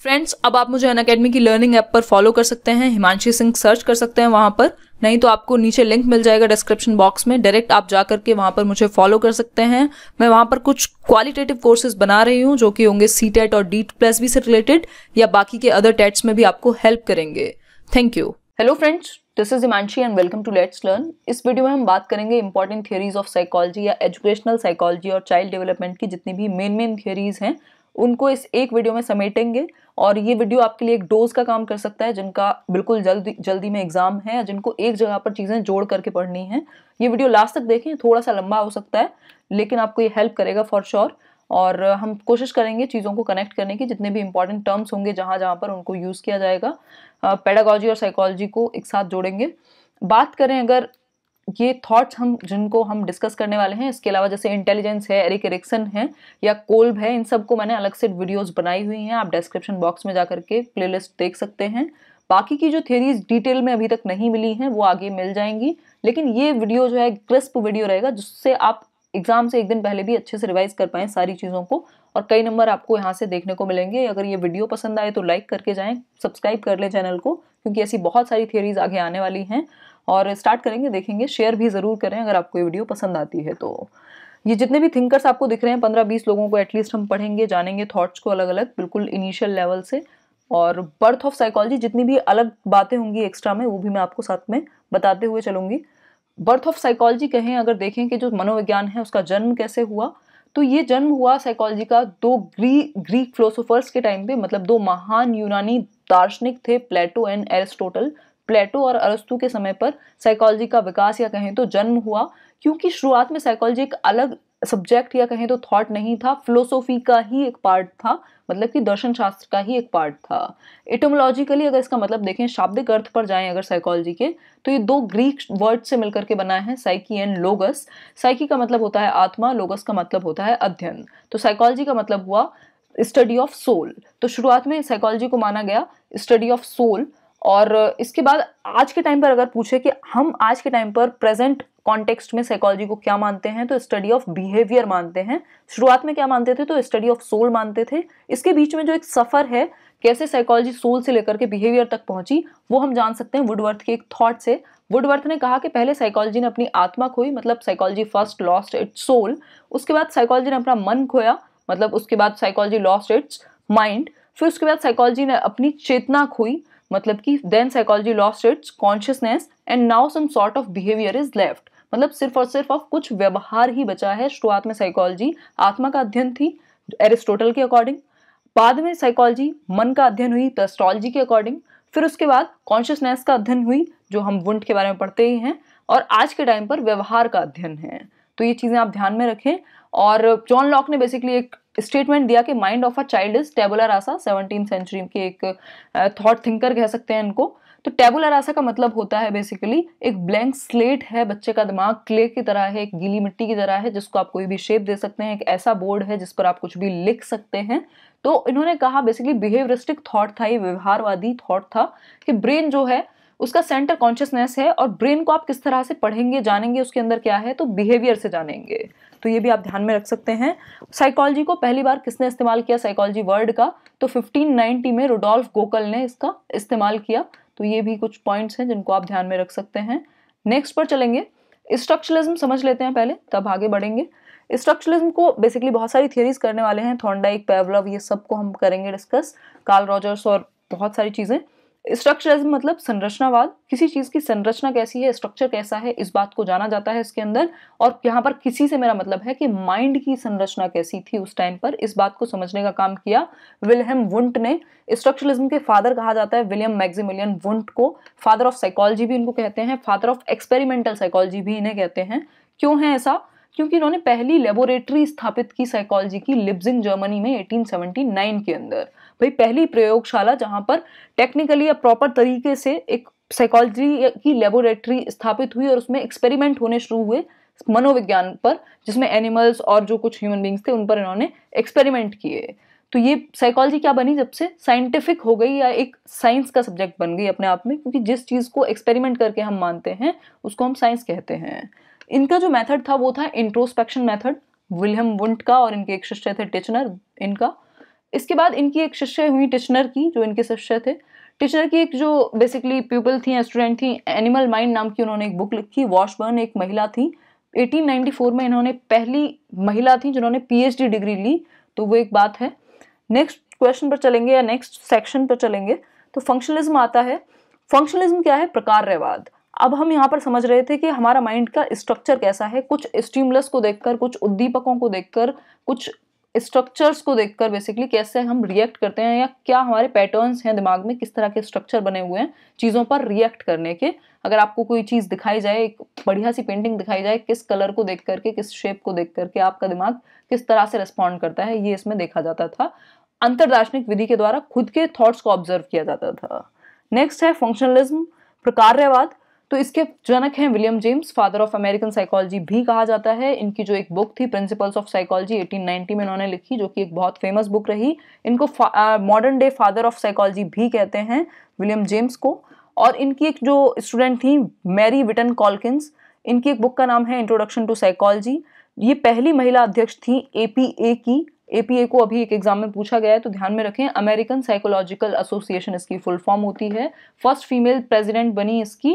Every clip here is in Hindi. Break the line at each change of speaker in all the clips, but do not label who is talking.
फ्रेंड्स, अब आप मुझे अनअकैडमी की लर्निंग ऐप पर फॉलो कर सकते हैं। हिमांशी सिंह सर्च कर सकते हैं वहां पर, नहीं तो आपको नीचे लिंक मिल जाएगा डिस्क्रिप्शन बॉक्स में। डायरेक्ट आप जा करके वहां पर मुझे फॉलो कर सकते हैं। मैं वहां पर कुछ क्वालिटेटिव कोर्सेज बना रही हूँ जो कि होंगे CTET और DET+ से रिलेटेड या बाकी के अदर टेट्स में भी आपको हेल्प करेंगे। Thank you. Hello friends, this is Himanshi and welcome to let's learn. इस वीडियो में हम बात करेंगे इंपॉर्टेंट थियरीज ऑफ साइकोलॉजी या एजुकेशनल साइकोलॉजी और चाइल्ड डेवलपमेंट की जितनी भी मेन थियरीज हैं उनको इस एक वीडियो में समेटेंगे। और ये वीडियो आपके लिए एक डोज का काम कर सकता है जिनका बिल्कुल जल्दी में एग्जाम है या जिनको एक जगह पर चीज़ें जोड़ करके पढ़नी है। ये वीडियो लास्ट तक देखें, थोड़ा सा लंबा हो सकता है लेकिन आपको ये हेल्प करेगा फॉर श्योर। और हम कोशिश करेंगे चीज़ों को कनेक्ट करने की, जितने भी इंपॉर्टेंट टर्म्स होंगे जहाँ जहाँ पर उनको यूज़ किया जाएगा, पेडागॉजी और साइकोलॉजी को एक साथ जोड़ेंगे। बात करें अगर ये थॉट्स जिनको हम डिस्कस करने वाले हैं, इसके अलावा जैसे इंटेलिजेंस है, एरिक एरिक्सन है या कोल्ब है, इन सबको मैंने अलग से वीडियोस बनाई हुई हैं। आप डिस्क्रिप्शन बॉक्स में जाकर के प्लेलिस्ट देख सकते हैं। बाकी की जो थियरीज डिटेल में अभी तक नहीं मिली हैं वो आगे मिल जाएंगी, लेकिन ये वीडियो जो है क्रिस्प वीडियो रहेगा जिससे आप एग्जाम से एक दिन पहले भी अच्छे से रिवाइज कर पाएं सारी चीज़ों को, और कई नंबर आपको यहाँ से देखने को मिलेंगे। अगर ये वीडियो पसंद आए तो लाइक करके जाएं, सब्सक्राइब कर लें चैनल को, क्योंकि ऐसी बहुत सारी थियरीज आगे आने वाली हैं। और स्टार्ट करेंगे, देखेंगे, शेयर भी ज़रूर करें अगर आपको ये वीडियो पसंद आती है तो। ये जितने भी थिंकर्स आपको दिख रहे हैं 15-20 लोगों को एटलीस्ट हम पढ़ेंगे, जानेंगे थॉट्स को अलग अलग, बिल्कुल इनिशियल लेवल से। और बर्थ ऑफ साइकोलॉजी जितनी भी अलग बातें होंगी एक्स्ट्रा में वो भी मैं आपको साथ में बताते हुए चलूंगी। बर्थ ऑफ साइकोलॉजी कहें, अगर देखें कि जो मनोविज्ञान है उसका जन्म कैसे हुआ, तो ये जन्म हुआ साइकोलॉजी का दो ग्रीक फिलोसोफर्स के टाइम पे। मतलब दो महान यूनानी दार्शनिक थे, प्लेटो एंड एरिस्टोटल। प्लेटो और अरस्तु के समय पर साइकोलॉजी का विकास या कहें तो जन्म हुआ, क्योंकि शुरुआत में साइकोलॉजी एक अलग सब्जेक्ट या कहें तो थॉट नहीं था, फिलोसोफी का ही एक पार्ट था, मतलब कि दर्शन शास्त्र का ही एक पार्ट था। एटोमोलॉजिकली अगर इसका मतलब देखें, शाब्दिक अर्थ पर जाएं अगर साइकोलॉजी के, तो ये दो ग्रीक वर्ड से मिलकर के बना है, साइकी एंड लोगस। साइकी का मतलब होता है आत्मा, लोगस का मतलब होता है अध्ययन। तो साइकोलॉजी का मतलब हुआ स्टडी ऑफ सोल। तो शुरुआत में साइकोलॉजी को माना गया स्टडी ऑफ सोल। और इसके बाद आज के टाइम पर अगर पूछे कि हम आज के टाइम पर प्रेजेंट कॉन्टेक्स्ट में साइकोलॉजी को क्या मानते हैं, तो स्टडी ऑफ बिहेवियर मानते हैं। शुरुआत में क्या मानते थे, तो स्टडी ऑफ सोल मानते थे। इसके बीच में जो एक सफर है, कैसे साइकोलॉजी सोल से लेकर के बिहेवियर तक पहुंची, वो हम जान सकते हैं वुडवर्थ के एक थॉट से। वुडवर्थ ने कहा कि पहले साइकोलॉजी ने अपनी आत्मा खोई, मतलब psychology first lost its soul. उसके बाद साइकोलॉजी ने अपना मन खोया, मतलब उसके बाद साइकोलॉजी लॉस्ट इट्स माइंड। फिर उसके बाद साइकोलॉजी ने अपनी चेतना खोई, मतलब कि then psychology lost its consciousness and now some sort of behaviour is left. मतलब सिर्फ और सिर्फ अब कुछ व्यवहार ही बचा है। शुरुआत में साइकोलॉजी आत्मा का अध्ययन थी एरिस्टोटल के अकॉर्डिंग, बाद में साइकोलॉजी मन का अध्ययन हुई एस्ट्रोलॉजी के अकॉर्डिंग, फिर उसके बाद कॉन्शियसनेस का अध्ययन हुई जो हम वुंट के बारे में पढ़ते ही हैं, और आज के टाइम पर व्यवहार का अध्ययन है। तो ये चीजें आप ध्यान में रखें। और जॉन लॉक ने बेसिकली एक स्टेटमेंट दिया कि mind of a child is tabula rasa. 17th century के एक थॉट थिंकर कह सकते हैं इनको। तो टेबुला रासा का मतलब होता है बेसिकली एक ब्लैंक स्लेट है, बच्चे का दिमाग क्ले की तरह है, एक गीली मिट्टी की तरह है जिसको आप कोई भी शेप दे सकते हैं। एक ऐसा बोर्ड है जिस पर आप कुछ भी लिख सकते हैं। तो इन्होंने कहा बेसिकली बिहेवियरिस्टिक थॉट था, ये व्यवहारवादी थॉट था कि ब्रेन जो है उसका सेंटर कॉन्शियसनेस है, और ब्रेन को आप किस तरह से पढ़ेंगे, जानेंगे उसके अंदर क्या है, तो बिहेवियर से जानेंगे। तो ये भी आप ध्यान में रख सकते हैं। साइकोलॉजी को पहली बार किसने इस्तेमाल किया, साइकोलॉजी वर्ड का, तो 1590 में रुडोल्फ गोकल ने इसका इस्तेमाल किया। तो ये भी कुछ पॉइंट्स हैं जिनको आप ध्यान में रख सकते हैं। नेक्स्ट पर चलेंगे, स्ट्रक्चरलिज्म समझ लेते हैं पहले, तब आगे बढ़ेंगे। स्ट्रक्चरलिज्म को बेसिकली बहुत सारी थियरीज करने वाले हैं, थॉर्नडाइक, पैवलव, ये सबको हम करेंगे डिस्कस, कार्ल रॉजर्स और बहुत सारी चीजें। स्ट्रक्चरलिज्म मतलब संरचनावाद, किसी चीज की संरचना कैसी है, स्ट्रक्चर कैसा है, इस बात को जाना जाता है इसके अंदर। और यहाँ पर किसी से मेरा मतलब है कि माइंड की संरचना कैसी थी उस टाइम पर, इस बात को समझने का काम किया विल्हेम वुंट ने। स्ट्रक्चरलिज्म के फादर कहा जाता है विलियम मैक्सिमिलियन वुंट को। फादर ऑफ साइकोलॉजी भी इनको कहते हैं, फादर ऑफ एक्सपेरिमेंटल साइकोलॉजी भी इन्हें कहते हैं। क्यों है ऐसा, क्योंकि इन्होंने पहली लेबोरेटरी स्थापित की साइकोलॉजी की लिप्जिंग जर्मनी में 1879 के अंदर। भाई पहली प्रयोगशाला जहां पर टेक्निकली या प्रॉपर तरीके से एक साइकोलॉजी की लेबोरेटरी स्थापित हुई और उसमें एक्सपेरिमेंट होने शुरू हुए मनोविज्ञान पर, जिसमें एनिमल्स और जो कुछ ह्यूमन बींग्स थे उन पर इन्होंने एक्सपेरिमेंट किए। तो ये साइकोलॉजी क्या बनी, जब से साइंटिफिक हो गई या एक साइंस का सब्जेक्ट बन गई अपने आप में, क्योंकि जिस चीज को एक्सपेरिमेंट करके हम मानते हैं उसको हम साइंस कहते हैं। इनका जो मेथड था वो था इंट्रोस्पेक्शन मेथड, विल्हेम वुंट का, और इनके एक शिष्य थे टिचनर इनका। इसके बाद इनकी एक शिष्य हुई टिचनर की, जो इनके शिष्य थे। टिचनर की एक जो बेसिकली पीपल थी, स्टूडेंट थी, एनिमल माइंड नाम की उन्होंने एक बुक लिखी। वॉशबर्न एक महिला थी, 1894 में इन्होंने पहली महिला थी जिन्होंने PhD डिग्री ली, तो वो एक बात है। नेक्स्ट क्वेश्चन पर चलेंगे या नेक्स्ट सेक्शन पर चलेंगे तो फंक्शनलिज्म आता है। फंक्शनलिज्म क्या है? प्रकारवाद। अब हम यहाँ पर समझ रहे थे कि हमारा माइंड का स्ट्रक्चर कैसा है, कुछ स्टिमुलस को देखकर, कुछ उद्दीपकों को देखकर, कुछ स्ट्रक्चर्स को देखकर बेसिकली कैसे हम रिएक्ट करते हैं, या क्या हमारे पैटर्न्स हैं दिमाग में, किस तरह के स्ट्रक्चर बने हुए हैं चीज़ों पर रिएक्ट करने के। अगर आपको कोई चीज़ दिखाई जाए, एक बढ़िया सी पेंटिंग दिखाई जाए, किस कलर को देख करके, किस शेप को देख करके आपका दिमाग किस तरह से रिस्पॉन्ड करता है, ये इसमें देखा जाता था। अंतरदार्शनिक विधि के द्वारा खुद के थॉट्स को ऑब्जर्व किया जाता था। नेक्स्ट है फंक्शनलिज्म, प्रकारवाद। तो इसके जनक हैं William James, father of American psychology भी कहा जाता है। इनकी जो एक बुक थी प्रिंसिपल्स ऑफ साइकोलॉजी 1890 में इन्होंने लिखी, जो कि एक बहुत फेमस बुक रही। इनको modern day father of psychology भी कहते हैं विलियम जेम्स को। और इनकी एक जो स्टूडेंट थी मैरी विटन कॉल्किंस, इनकी एक बुक का नाम है इंट्रोडक्शन टू साइकोलॉजी। ये पहली महिला अध्यक्ष थी APA की। APA को अभी एक एग्जाम में पूछा गया है तो ध्यान में रखें, अमेरिकन साइकोलॉजिकल एसोसिएशन इसकी फुल फॉर्म होती है। फर्स्ट फीमेल प्रेसिडेंट बनी इसकी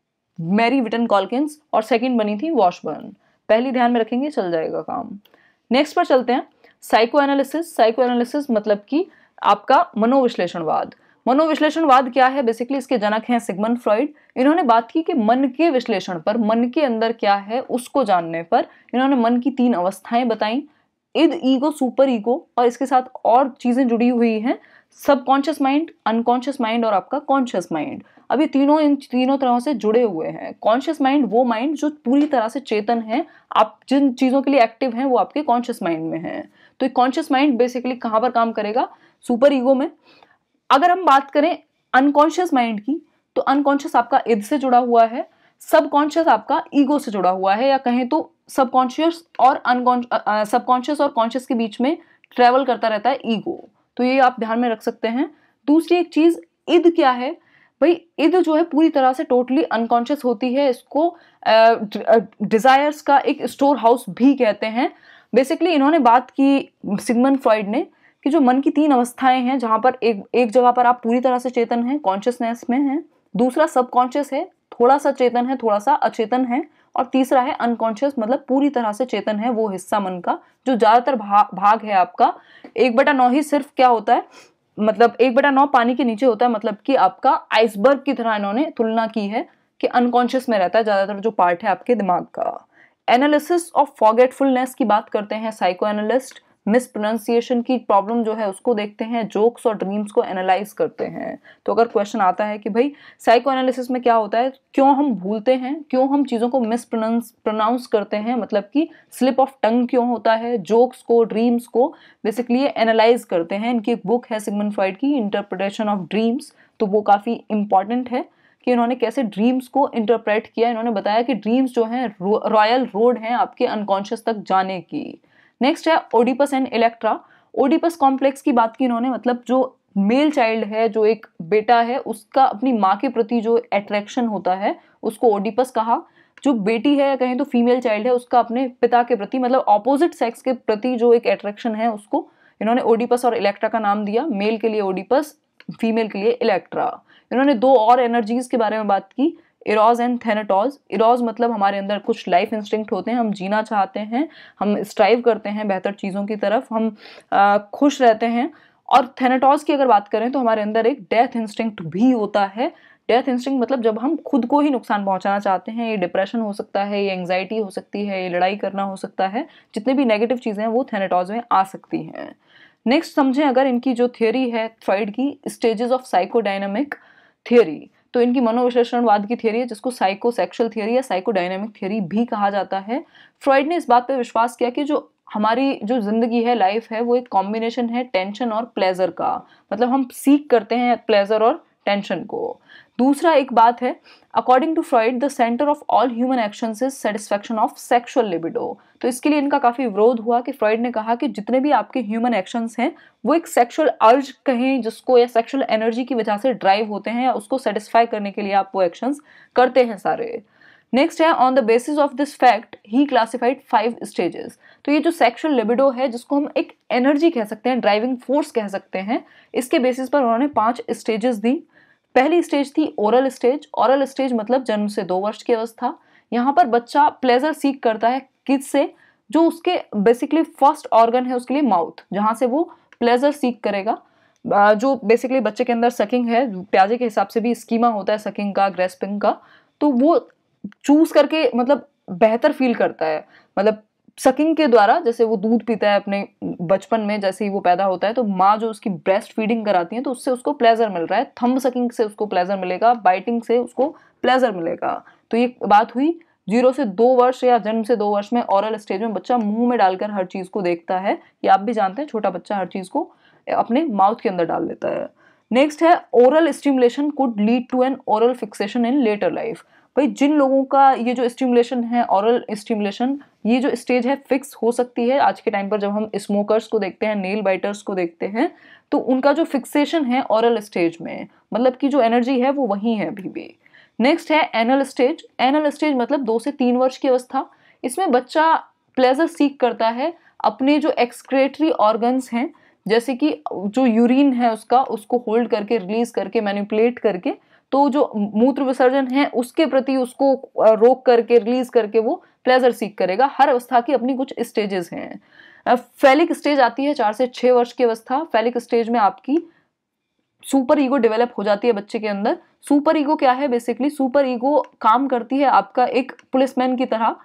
मैरी विटन कॉल्किंस, और सेकंड बनी थी वॉशबर्न। पहली ध्यान में रखेंगे, चल जाएगा काम। नेक्स्ट पर चलते हैं, साइको एनालिसिस। साइको एनालिसिस मतलब कि आपका मनोविश्लेषणवाद। मनोविश्लेषणवाद क्या है? बेसिकली इसके जनक हैं सिगमंड फ्रॉइड। इन्होंने बात की कि मन के विश्लेषण पर, मन के अंदर क्या है उसको जानने पर इन्होंने मन की 3 अवस्थाएं बताई, इद, ईगो, सुपर ईगो, और इसके साथ और चीजें जुड़ी हुई हैं, सबकॉन्शियस माइंड, अनकॉन्शियस माइंड और आपका कॉन्शियस माइंड। अब ये तीनों इन तीनों तरह से जुड़े हुए हैं। कॉन्शियस माइंड वो माइंड जो पूरी तरह से चेतन है, आप जिन चीजों के लिए एक्टिव हैं वो आपके कॉन्शियस माइंड में है। तो कॉन्शियस माइंड बेसिकली कहाँ पर काम करेगा? सुपर ईगो में। अगर हम बात करें अनकॉन्शियस माइंड की, तो अनकॉन्शियस आपका इद से जुड़ा हुआ है, सबकॉन्शियस आपका ईगो से जुड़ा हुआ है, या कहें तो सबकॉन्शियस और सबकॉन्शियस और कॉन्शियस के बीच में ट्रेवल करता रहता है ईगो। तो ये आप ध्यान में रख सकते हैं। दूसरी एक चीज, इद क्या है भाई? इद जो है पूरी तरह से टोटली अनकॉन्शियस होती है, इसको डिजायर्स का एक स्टोर हाउस भी कहते हैं। बेसिकली इन्होंने बात की सिगमंड फ्रॉइड ने कि जो मन की 3 अवस्थाएं हैं, जहां पर एक जगह पर आप पूरी तरह से चेतन हैं, कॉन्शियसनेस में हैं, दूसरा सबकॉन्शियस है, थोड़ा सा चेतन है, थोड़ा सा अचेतन है, और तीसरा है अनकॉन्शियस, मतलब पूरी तरह से चेतन है वो हिस्सा मन का जो ज्यादातर भाग है आपका। 1/9 ही सिर्फ क्या होता है, मतलब 1/9 पानी के नीचे होता है, मतलब कि आपका आइसबर्ग की तरह इन्होंने तुलना की है कि अनकॉन्शियस में रहता है ज्यादातर जो पार्ट है आपके दिमाग का। एनालिसिस ऑफ फॉरगेटफुलनेस की बात करते हैं साइको एनालिस्ट। मिसप्रोनाउंसिएशन की प्रॉब्लम जो है उसको देखते हैं, जोक्स और ड्रीम्स को एनालाइज करते हैं। तो अगर क्वेश्चन आता है कि भाई साइको एनालिसिस में क्या होता है, क्यों हम भूलते हैं, क्यों हम चीज़ों को मिसप्रोनाउंस करते हैं, मतलब कि स्लिप ऑफ टंग क्यों होता है, जोक्स को, ड्रीम्स को बेसिकली एनालाइज करते हैं। इनकी एक बुक है सिगमंड फ्रॉइड की, इंटरप्रिटेशन ऑफ ड्रीम्स, तो वो काफ़ी इंपॉर्टेंट है कि इन्होंने कैसे ड्रीम्स को इंटरप्रेट किया। इन्होंने बताया कि ड्रीम्स जो हैं रॉयल रोड हैं आपके अनकॉन्शियस तक जाने की। नेक्स्ट है Oedipus and Electra. Oedipus complex की बात की इन्होंने, मतलब जो मेल चाइल्ड है, जो एक बेटा है, उसका अपनी माँ के प्रति जो अट्रैक्शन होता है उसको ओडिपस कहा। जो बेटी है, कहें तो फीमेल चाइल्ड है, उसका अपने पिता के प्रति, मतलब ऑपोजिट सेक्स के प्रति जो एक अट्रैक्शन है उसको इन्होंने ओडिपस और इलेक्ट्रा का नाम दिया। मेल के लिए ओडिपस, फीमेल के लिए इलेक्ट्रा। इन्होंने 2 और एनर्जीज के बारे में बात की, इरोज एंड थैनेटोज। इरोज मतलब हमारे अंदर कुछ लाइफ इंस्टिंक्ट होते हैं, हम जीना चाहते हैं, हम स्ट्राइव करते हैं बेहतर चीज़ों की तरफ, हम खुश रहते हैं। और थैनेटोज की अगर बात करें तो हमारे अंदर एक डेथ इंस्टिंक्ट भी होता है। डेथ इंस्टिंक्ट मतलब जब हम खुद को ही नुकसान पहुंचाना चाहते हैं। ये डिप्रेशन हो सकता है, ये एंग्जाइटी हो सकती है, ये लड़ाई करना हो सकता है, जितने भी नेगेटिव चीज़ें हैं वो थैनेटोज में आ सकती हैं। नेक्स्ट समझें अगर इनकी जो थियोरी है फ्रॉइड की, स्टेजेस ऑफ साइकोडायनामिक थियोरी, तो इनकी मनोविश्लेषणवाद की थियोरी है जिसको साइकोसेक्सुअल थियोरी या साइकोडायनामिक थियोरी भी कहा जाता है। फ्रॉइड ने इस बात पर विश्वास किया कि जो हमारी जो जिंदगी है, लाइफ है, वो एक कॉम्बिनेशन है टेंशन और प्लेजर का, मतलब हम सीख करते हैं प्लेजर और टेंशन को। दूसरा एक बात है, according to Freud the centre of all human actions is satisfaction of sexual libido. तो इसके लिए इनका काफी विरोध हुआ कि फ्रॉइड ने कहा कि जितने भी आपके ह्यूमन एक्शंस हैं वो एक सेक्सुअल अर्ज कहें जिसको, या सेक्सुअल एनर्जी की वजह से ड्राइव होते हैं, या उसको सेटिस्फाई करने के लिए आप वो एक्शंस करते हैं सारे। नेक्स्ट है on the basis of this fact he classified 5 stages. तो ये जो सेक्सुअल लिबिडो है, जिसको हम एक एनर्जी कह सकते हैं, ड्राइविंग फोर्स कह सकते हैं, इसके बेसिस पर उन्होंने 5 स्टेजेस दी। पहली स्टेज थी ओरल स्टेज। ओरल स्टेज मतलब जन्म से 2 वर्ष की अवस्था। यहाँ पर बच्चा प्लेजर सीख करता है किससे, जो उसके बेसिकली फर्स्ट ऑर्गन है उसके लिए माउथ, जहां से वो प्लेजर सीख करेगा। जो बेसिकली बच्चे के अंदर सकिंग है, प्याजे के हिसाब से भी स्कीमा होता है सकिंग का, ग्रेस्पिंग का, तो वो चूज करके मतलब बेहतर फील करता है। मतलब सकिंग के द्वारा, जैसे वो दूध पीता है अपने बचपन में, जैसे ही वो पैदा होता है तो माँ जो उसकी ब्रेस्ट फीडिंग कराती है तो उससे उसको प्लेजर मिल रहा है। थंब सकिंग से उसको प्लेजर मिलेगा, बाइटिंग से उसको प्लेजर मिलेगा। तो ये बात हुई 0 से 2 वर्ष या जन्म से 2 वर्ष में ओरल स्टेज में बच्चा मुंह में डालकर हर चीज को देखता है। ये आप भी जानते हैं, छोटा बच्चा हर चीज को अपने माउथ के अंदर डाल लेता है। नेक्स्ट है oral stimulation could lead to an oral fixation in later life. भाई जिन लोगों का ये जो स्टिमुलेशन है, ओरल स्टिमुलेशन, ये जो स्टेज है फिक्स हो सकती है। आज के टाइम पर जब हम स्मोकर्स को देखते हैं, नेल बाइटर्स को देखते हैं, तो उनका जो फिक्सेशन है ओरल स्टेज में, मतलब कि जो एनर्जी है वो वही है अभी भी। नेक्स्ट है एनल स्टेज। एनल स्टेज मतलब 2 से 3 वर्ष की अवस्था। इसमें बच्चा प्लेजर सीख करता है अपने जो एक्सक्रेटरी ऑर्गन्स हैं, जैसे कि जो यूरिन है उसको होल्ड करके, रिलीज करके, मैनिपुलेट करके, तो जो मूत्र विसर्जन है उसके प्रति उसको रोक करके, रिलीज करके वो प्लेजर सीख करेगा। हर अवस्था की अपनी कुछ स्टेजेस हैं। फैलिक स्टेज आती है 4 से 6 वर्ष की अवस्था। फैलिक स्टेज में आपकी सुपर ईगो डेवलप हो जाती है बच्चे के अंदर। सुपर ईगो क्या है? बेसिकली सुपर ईगो काम करती है आपका एक पुलिसमैन की तरह।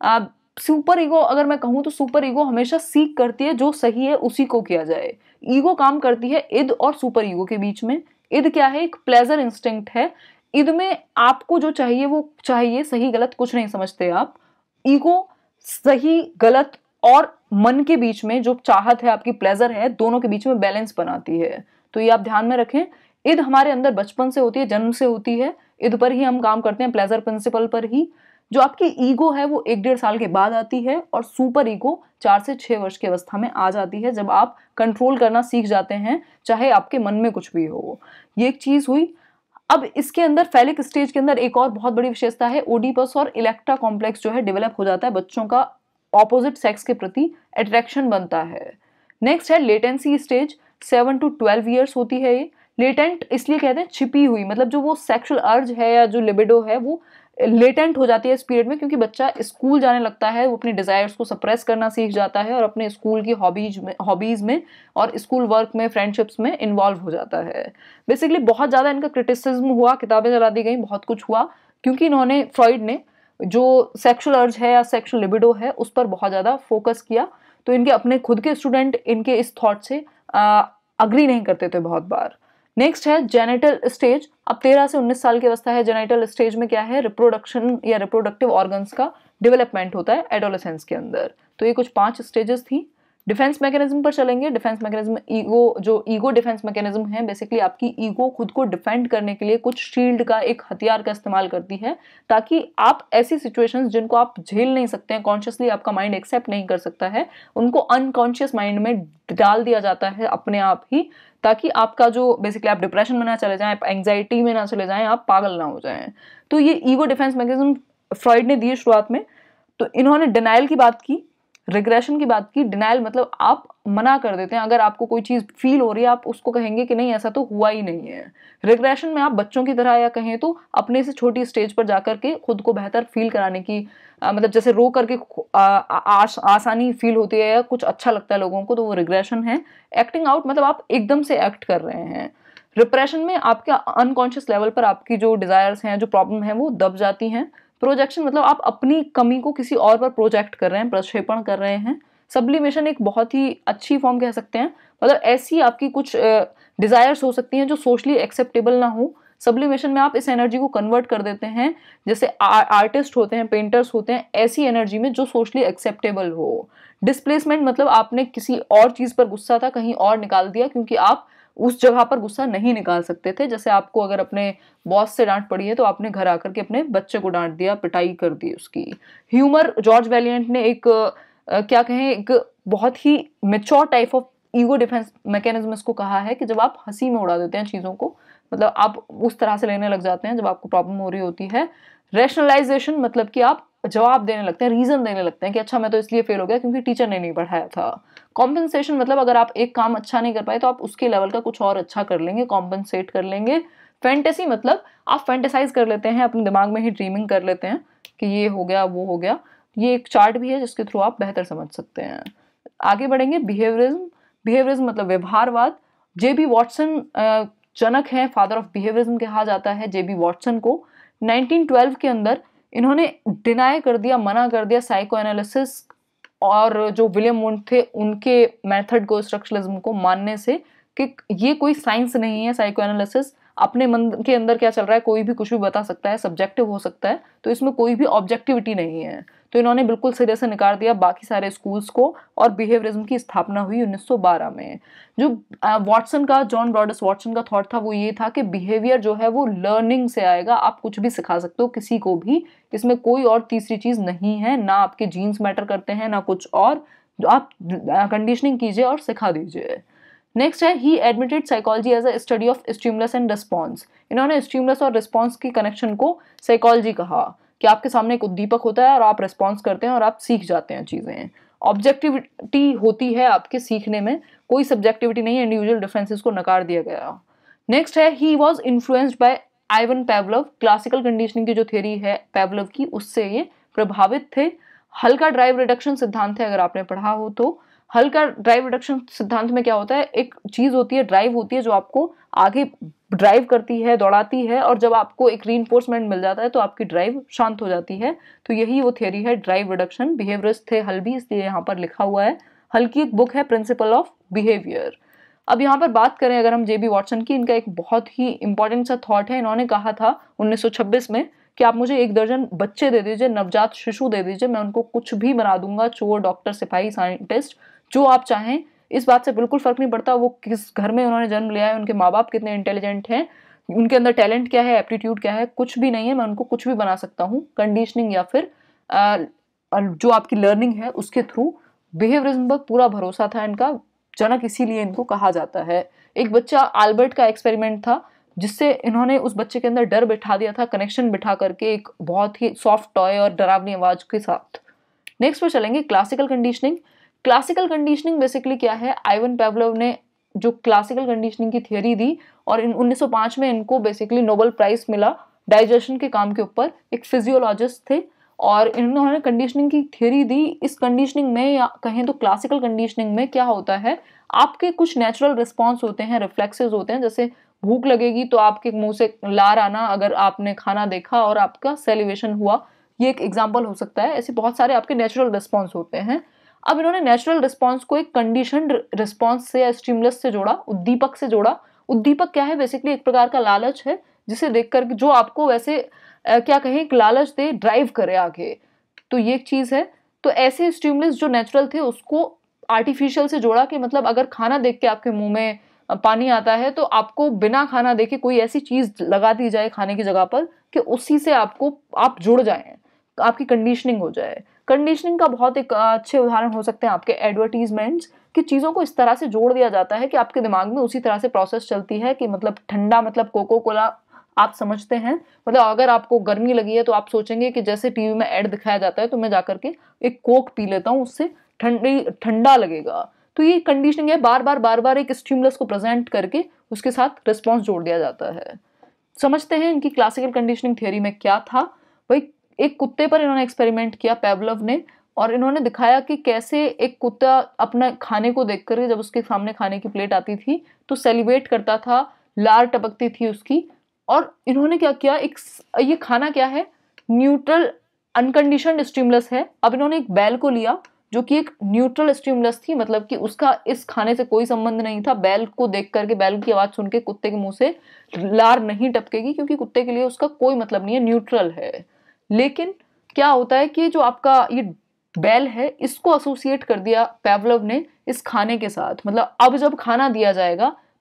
सुपर ईगो अगर मैं कहूँ तो सुपर ईगो हमेशा सीख करती है जो सही है उसी को किया जाए। ईगो काम करती है इद और सुपर ईगो के बीच में। इद क्या है? एक प्लेजर इंस्टिंक्ट है। इद में आपको जो चाहिए वो चाहिए, सही गलत कुछ नहीं समझते आप। ईगो सही गलत और मन के बीच में जो चाहत है, आपकी प्लेजर है, दोनों के बीच में बैलेंस बनाती है। तो ये आप ध्यान में रखें। इद हमारे अंदर बचपन से होती है, जन्म से होती है। इद पर ही हम काम करते हैं, प्लेजर प्रिंसिपल पर ही। जो आपकी ईगो है वो 1-1.5 साल के बाद आती है, और सुपर ईगो 4 से 6 वर्ष की अवस्था में आ जाती है, जब आप कंट्रोल करना सीख जाते हैं, चाहे आपके मन में कुछ भी हो। ये एक चीज हुई। अब इसके अंदर फैलिक स्टेज के अंदर एक और बहुत बड़ी विशेषता है, ओडिपस और इलेक्ट्रा कॉम्प्लेक्स जो है डेवलप हो जाता है। बच्चों का ऑपोजिट सेक्स के प्रति अट्रैक्शन बनता है। नेक्स्ट है लेटेंसी स्टेज। 7 to 12 ईयर्स होती है ये। लेटेंट इसलिए कहते हैं छिपी हुई, मतलब जो वो सेक्सुअल अर्ज है या जो लिबिडो है वो लेटेंट हो जाती है इस पीरियड में, क्योंकि बच्चा स्कूल जाने लगता है, वो अपनी डिजायर्स को सप्रेस करना सीख जाता है और अपने स्कूल की हॉबीज में और स्कूल वर्क में, फ्रेंडशिप्स में इन्वॉल्व हो जाता है। बेसिकली बहुत ज्यादा इनका क्रिटिसिज्म हुआ, किताबें जला दी गई, बहुत कुछ हुआ, क्योंकि इन्होंने, फ्रॉइड ने, जो सेक्सुअल अर्ज है या सेक्सुअल लिबिडो है उस पर बहुत ज्यादा फोकस किया। तो इनके अपने खुद के स्टूडेंट इनके इस थॉट से अग्री नहीं करते थे बहुत बार। नेक्स्ट है जेनिटल स्टेज। अब 13 से 19 साल की अवस्था है। जेनिटल स्टेज में क्या है? रिप्रोडक्शन या रिप्रोडक्टिव ऑर्गन्स का डेवलपमेंट होता है एडोलेसेंस के अंदर। तो ये कुछ 5 स्टेजेस थी। डिफेंस मैकेनिज्म पर चलेंगे। Defence mechanism, ego defence mechanism है। बेसिकली आपकी ईगो खुद को डिफेंड करने के लिए कुछ शील्ड का, एक हथियार का इस्तेमाल करती है, ताकि आप ऐसी सिचुएशंस जिनको आप झेल नहीं सकते हैं, कॉन्शियसली आपका माइंड एक्सेप्ट नहीं कर सकता है, उनको अनकॉन्शियस माइंड में डाल दिया जाता है अपने आप ही, ताकि आपका जो बेसिकली आप डिप्रेशन में ना चले जाएं, एंग्जाइटी में ना चले जाएं, आप पागल ना हो जाएं। तो ये ईगो डिफेंस मैकेनिज्म फ्रॉइड ने दिए शुरुआत में। तो इन्होंने डिनाइल की बात की, रिग्रेशन की बात की। डिनाइल मतलब आप मना कर देते हैं, अगर आपको कोई चीज फील हो रही है आप उसको कहेंगे कि नहीं ऐसा तो हुआ ही नहीं है। रिग्रेशन में आप बच्चों की तरह, या कहें तो अपने से छोटी स्टेज पर जाकर के खुद को बेहतर फील कराने की, मतलब जैसे रो करके आसानी फील होती है या कुछ अच्छा लगता है लोगों को, तो वो रिग्रेशन है। एक्टिंग आउट मतलब आप एकदम से एक्ट कर रहे हैं। रिप्रेशन में आपके अनकॉन्शियस लेवल पर आपकी जो डिजायर्स हैं, जो प्रॉब्लम है, वो दब जाती हैं। प्रोजेक्शन मतलब आप अपनी कमी को किसी और पर प्रोजेक्ट कर रहे हैं, प्रक्षेपण कर रहे हैं। सब्लिमेशन एक बहुत ही अच्छी फॉर्म कह सकते हैं, मतलब ऐसी आपकी कुछ डिजायर्स हो सकती हैं जो सोशली एक्सेप्टेबल ना हो। सब्लिमेशन में आप इस एनर्जी को कन्वर्ट कर देते हैं, जैसे आर्टिस्ट होते हैं, पेंटर्स होते हैं, ऐसी एनर्जी में जो सोशली एक्सेप्टेबल हो। डिस्प्लेसमेंट मतलब आपने किसी और चीज पर गुस्सा था, कहीं और निकाल दिया, क्योंकि आप उस जगह पर गुस्सा नहीं निकाल सकते थे। जैसे आपको अगर अपने बॉस से डांट पड़ी है तो आपने घर आकर के अपने बच्चे को डांट दिया, पिटाई कर दी उसकी। ह्यूमर, जॉर्ज वैलियंट ने एक क्या कहें, एक बहुत ही mature type of ego defence mechanism इसको कहा है कि जब आप हंसी में उड़ा देते हैं चीज़ों को, मतलब आप उस तरह से लेने लग जाते हैं जब आपको प्रॉब्लम हो रही होती है। रैशनलाइजेशन मतलब कि आप जवाब देने लगते हैं, रीजन देने लगते हैं कि अच्छा मैं तो इसलिए फेल हो गया क्योंकि टीचर ने नहीं पढ़ाया था। कॉम्पेंसेशन मतलब अगर आप एक काम अच्छा नहीं कर पाए तो आप उसके लेवल का कुछ और अच्छा कर लेंगे, कॉम्पेंसेट कर लेंगे। फैंटेसी मतलब आप फैंटेसाइज कर लेते हैं, अपने दिमाग में ही ड्रीमिंग कर लेते हैं कि ये हो गया वो हो गया। ये एक चार्ट भी है जिसके थ्रू आप बेहतर समझ सकते हैं। आगे बढ़ेंगे। बिहेवियरिज्म मतलब व्यवहारवाद। जेबी वॉटसन जनक हैं, फादर ऑफ बिहेवियरिज्म कहा जाता है जेबी वॉटसन को। 1912 के अंदर इन्होंने डिनाई कर दिया, मना कर दिया साइको एनालिसिस और जो विलियम वुंड थे उनके मेथड को, स्ट्रक्चरलिज्म को मानने से कि ये कोई साइंस नहीं है। साइको एनालिसिस अपने मन के अंदर क्या चल रहा है कोई भी कुछ भी बता सकता है, सब्जेक्टिव हो सकता है, तो इसमें कोई भी ऑब्जेक्टिविटी नहीं है। तो इन्होंने बिल्कुल सिरे से नकार दिया बाकी सारे स्कूल्स को और बिहेवियरिज्म की स्थापना हुई 1912 में। जो वॉटसन का, जॉन ब्रॉडस वॉटसन का थॉट था वो ये था कि बिहेवियर जो है वो लर्निंग से आएगा। आप कुछ भी सिखा सकते हो किसी को भी, इसमें कोई और तीसरी चीज नहीं है, ना आपके जीन्स मैटर करते हैं ना कुछ और। जो आप कंडीशनिंग कीजिए और सिखा दीजिए। नेक्स्ट है he admitted psychology as a study of stimulus and response. इन्होंने स्टिमुलस और रिस्पॉन्स की कनेक्शन को साइकोलॉजी कहा कि आपके सामने एक उद्दीपक होता है और आप रिस्पॉन्स करते हैं और आप सीख जाते हैं चीजें। ऑब्जेक्टिविटी होती है आपके सीखने में, कोई सब्जेक्टिविटी नहीं है, इंडिविजुअल डिफरेंसेस को नकार दिया गया। नेक्स्ट है he was influenced by Ivan Pavlov. Classical conditioning की जो थ्योरी है पैवलव की, उससे ये प्रभावित थे। हल्का ड्राइव रिडक्शन सिद्धांत है, अगर आपने पढ़ा हो तो। हल्का ड्राइव रिडक्शन सिद्धांत में क्या होता है, एक चीज होती है ड्राइव होती है जो आपको आगे ड्राइव करती है, दौड़ाती है, और जब आपको एक रीइंफोर्समेंट मिल जाता है तो आपकी ड्राइव शांत हो जाती है। तो यही वो थ्योरी है ड्राइव रिडक्शन। बिहेवियरिस्ट थे हल भी, इसलिए यहाँ पर लिखा हुआ है। हल की एक बुक है प्रिंसिपल ऑफ बिहेवियर। अब यहाँ पर बात करें अगर हम जेबी वॉटसन की, इनका एक बहुत ही इंपॉर्टेंट सा थॉट है। इन्होंने कहा था 1926 में कि आप मुझे 1 दर्जन बच्चे दे दीजिए, नवजात शिशु दे दीजिए, मैं उनको कुछ भी बना दूंगा, चोर, डॉक्टर, सिपाही, साइंटिस्ट, जो आप चाहें। इस बात से बिल्कुल फर्क नहीं पड़ता वो किस घर में उन्होंने जन्म लिया है, उनके माँ बाप कितने इंटेलिजेंट हैं, उनके अंदर टैलेंट क्या है, एप्टीट्यूड क्या है, कुछ भी नहीं है, मैं उनको कुछ भी बना सकता हूँ कंडीशनिंग या फिर जो आपकी लर्निंग है उसके थ्रू। बिहेवियरिज्म पर पूरा भरोसा था इनका, जनक इसीलिए इनको कहा जाता है। एक बच्चा अल्बर्ट का एक्सपेरिमेंट था जिससे इन्होंने उस बच्चे के अंदर डर बिठा दिया था, कनेक्शन बिठा करके एक बहुत ही सॉफ्ट टॉय और डरावनी आवाज के साथ। नेक्स्ट पर चलेंगे classical conditioning. Classical conditioning basically क्या है, आइवन पैवलोव ने जो क्लासिकल कंडीशनिंग की थियरी दी और 1905 में इनको बेसिकली नोबेल प्राइज मिला डाइजेशन के काम के ऊपर। एक फिजियोलॉजिस्ट थे और इन्होंने कंडीशनिंग की थियरी दी। इस कंडीशनिंग में या कहें तो क्लासिकल कंडीशनिंग में क्या होता है, आपके कुछ नेचुरल रिस्पॉन्स होते हैं, रिफ्लेक्सेस होते हैं। जैसे भूख लगेगी तो आपके मुंह से लार आना, अगर आपने खाना देखा और आपका सेलिवेशन हुआ, ये एक एग्जाम्पल हो सकता है। ऐसे बहुत सारे आपके नेचुरल रिस्पॉन्स होते हैं। अब इन्होंने नेचुरल रिस्पॉन्स को एक कंडीशनड रिस्पॉन्स से या स्टिमुलस से जोड़ा, उद्दीपक से जोड़ा। उद्दीपक क्या है, बेसिकली एक प्रकार का लालच है जिसे देखकर जो आपको वैसे क्या कहें एक लालच दे, ड्राइव करे आगे, तो ये एक चीज है। तो ऐसे स्टिमुलस जो नेचुरल थे उसको आर्टिफिशियल से जोड़ा कि मतलब अगर खाना देख के आपके मुंह में पानी आता है तो आपको बिना खाना देखे कोई ऐसी चीज लगा दी जाए खाने की जगह पर कि उसी से आप जुड़ जाएं, आपकी कंडीशनिंग हो जाए। कंडीशनिंग का बहुत एक अच्छे उदाहरण हो सकते हैं आपके एडवर्टीजमेंट्स, कि चीज़ों को इस तरह से जोड़ दिया जाता है कि आपके दिमाग में उसी तरह से प्रोसेस चलती है कि मतलब ठंडा मतलब कोको कोला आप समझते हैं, मतलब अगर आपको गर्मी लगी है तो आप सोचेंगे कि जैसे टीवी में ऐड दिखाया जाता है तो मैं जाकर के एक कोक पी लेता हूँ, उससे ठंडा लगेगा। तो ये कंडीशनिंग है, बार बार एक स्टिमुलस को प्रेजेंट करके उसके साथ रिस्पॉन्स जोड़ दिया जाता है। समझते हैं इनकी क्लासिकल कंडीशनिंग थियरी में क्या था। भाई एक कुत्ते पर इन्होंने एक्सपेरिमेंट किया पैवलव ने, और इन्होंने दिखाया कि कैसे एक कुत्ता अपना खाने को देखकर जब उसके सामने खाने की प्लेट आती थी तो सेलिब्रेट करता था, लार टपकती थी उसकी। और इन्होंने क्या किया, ये खाना क्या है, न्यूट्रल अनकंडीशनड स्टिमुलस है। अब इन्होंने एक बैल को लिया जो कि एक न्यूट्रल स्टिमुलस थी, मतलब कि उसका इस खाने से कोई संबंध नहीं था। बैल को देख करके, बैल की आवाज सुन के कुत्ते के मुंह से लार नहीं टपकेगी क्योंकि कुत्ते के लिए उसका कोई मतलब नहीं है, न्यूट्रल है। लेकिन क्या होता है कि जो आपका ये बैल है इसको एसोसिएट कर दिया पैवलव ने इस खाने के साथ। मतलब अब जब खाना दिया जाएगा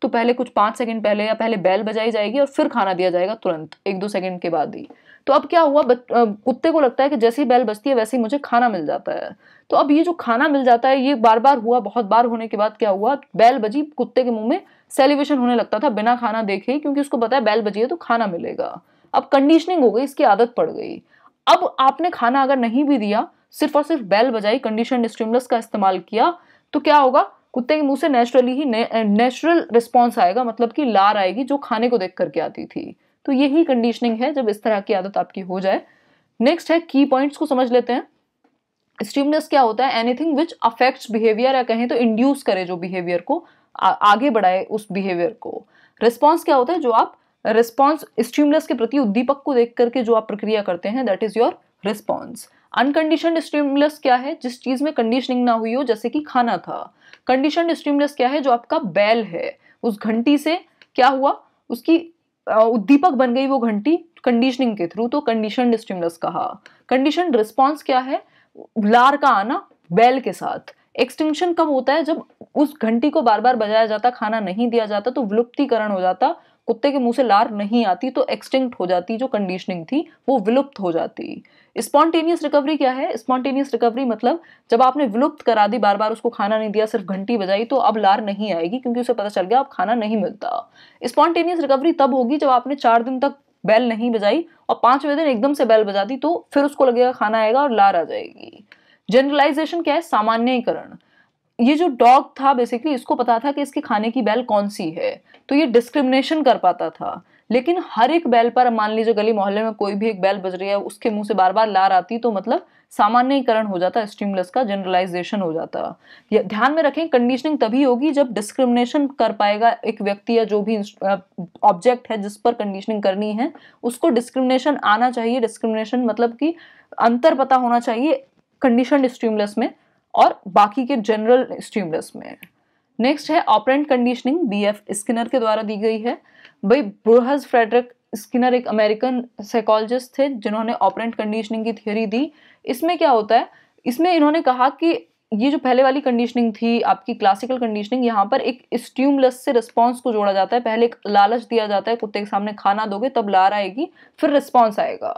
तो पहले कुछ 5 सेकंड पहले या पहले बेल बजाई जाएगी और फिर खाना दिया जाएगा तुरंत 1-2 सेकंड के बाद ही। तो अब क्या हुआ, कुत्ते को लगता है कि जैसे ही बेल बजती है वैसे ही मुझे खाना मिल जाता है। तो अब ये जो खाना मिल जाता है ये बार बार हुआ, बहुत बार होने के बाद क्या हुआ, बेल बजी, कुत्ते के मुंह में सेलिवेशन होने लगता था बिना खाना देखे ही, क्योंकि उसको पता है बेल बजी है तो खाना मिलेगा। अब कंडीशनिंग हो गई, इसकी आदत पड़ गई। अब आपने खाना अगर नहीं भी दिया, सिर्फ और सिर्फ बेल बजाई, कंडीशनड स्टिमुलस का इस्तेमाल किया, तो क्या होगा, कुत्ते के मुंह से नेचुरली ही नेचुरल रिस्पॉन्स आएगा, मतलब कि लार आएगी जो खाने को देख करके आती थी। तो यही कंडीशनिंग है, जब इस तरह की आदत आपकी हो जाए। नेक्स्ट है की पॉइंट्स को समझ लेते हैं। स्टिमुलस क्या होता है, एनीथिंग विच अफेक्ट्स बिहेवियर, या कहें तो इंड्यूस करे जो बिहेवियर को, आगे बढ़ाए उस बिहेवियर को। रिस्पॉन्स क्या होता है, जो आप रिस्पॉन्स स्टिमुलस के प्रति उद्दीपक को देख करके जो आप प्रक्रिया करते हैं, that is your response. Unconditioned stimulus क्या है, जिस चीज में कंडीशनिंग ना हुई हो, जैसे कि खाना था। कंडीशनड स्टिमुलस क्या है, जो आपका बेल है, उस घंटी से क्या हुआ, उसकी उद्दीपक बन गई वो घंटी कंडीशनिंग के थ्रू, तो कंडीशनड स्टिमुलस कहा। कंडीशनड रिस्पॉन्स क्या है, लार का आना बेल के साथ। एक्सटिंक्शन कब होता है, जब उस घंटी को बार बार बजाया जाता, खाना नहीं दिया जाता, तो विलुप्तीकरण हो जाता, कुत्ते के मुंह से लार नहीं आती, तो एक्सटिंक्ट हो जाती, जो कंडीशनिंग थी वो विलुप्त हो जाती। स्पॉन्टेनियस रिकवरी क्या है, स्पॉन्टेनियस रिकवरी मतलब जब आपने विलुप्त करा दी, बार बार उसको खाना नहीं दिया, सिर्फ घंटी बजाई, तो अब लार नहीं आएगी, क्योंकि उसे पता चल गया अब खाना नहीं मिलता। स्पॉन्टेनियस रिकवरी तब होगी जब आपने 4 दिन तक बेल नहीं बजाई और 5वें दिन एकदम से बेल बजा दी, तो फिर उसको लगेगा खाना आएगा और लार आ जाएगी। जनरलाइजेशन क्या है, सामान्यीकरण। ये जो डॉग था बेसिकली, इसको पता था कि इसके खाने की बेल कौन सी है, तो ये डिस्क्रिमिनेशन कर पाता था। लेकिन हर एक बेल पर, मान लीजिए गली मोहल्ले में कोई भी एक बेल बज रही है, उसके मुंह से बार बार लार आती, तो मतलब सामान्यीकरण हो जाता, स्टिमुलस का जनरलाइजेशन हो जाता। ध्यान में रखें, कंडीशनिंग तभी होगी जब डिस्क्रिमिनेशन कर पाएगा एक व्यक्ति या जो भी ऑब्जेक्ट है जिस पर कंडीशनिंग करनी है, उसको डिस्क्रिमिनेशन आना चाहिए। डिस्क्रिमिनेशन मतलब कि अंतर पता होना चाहिए कंडीशनड स्टिमुलस में और बाकी के जनरल स्टिमुलस में। नेक्स्ट है ऑपरेंट कंडीशनिंग, बीएफ स्किनर के द्वारा दी गई है। भाई ब्रूहस फ्रेडरिक स्किनर एक अमेरिकन साइकोलॉजिस्ट थे जिन्होंने ऑपरेंट कंडीशनिंग की थ्योरी दी। इसमें क्या होता है, इसमें इन्होंने कहा कि ये जो पहले वाली कंडीशनिंग थी आपकी क्लासिकल कंडीशनिंग, यहाँ पर एक स्टिमुलस से रिस्पॉन्स को जोड़ा जाता है। पहले एक लालच दिया जाता है, कुत्ते के सामने खाना दोगे तब लार आएगी, फिर रिस्पॉन्स आएगा।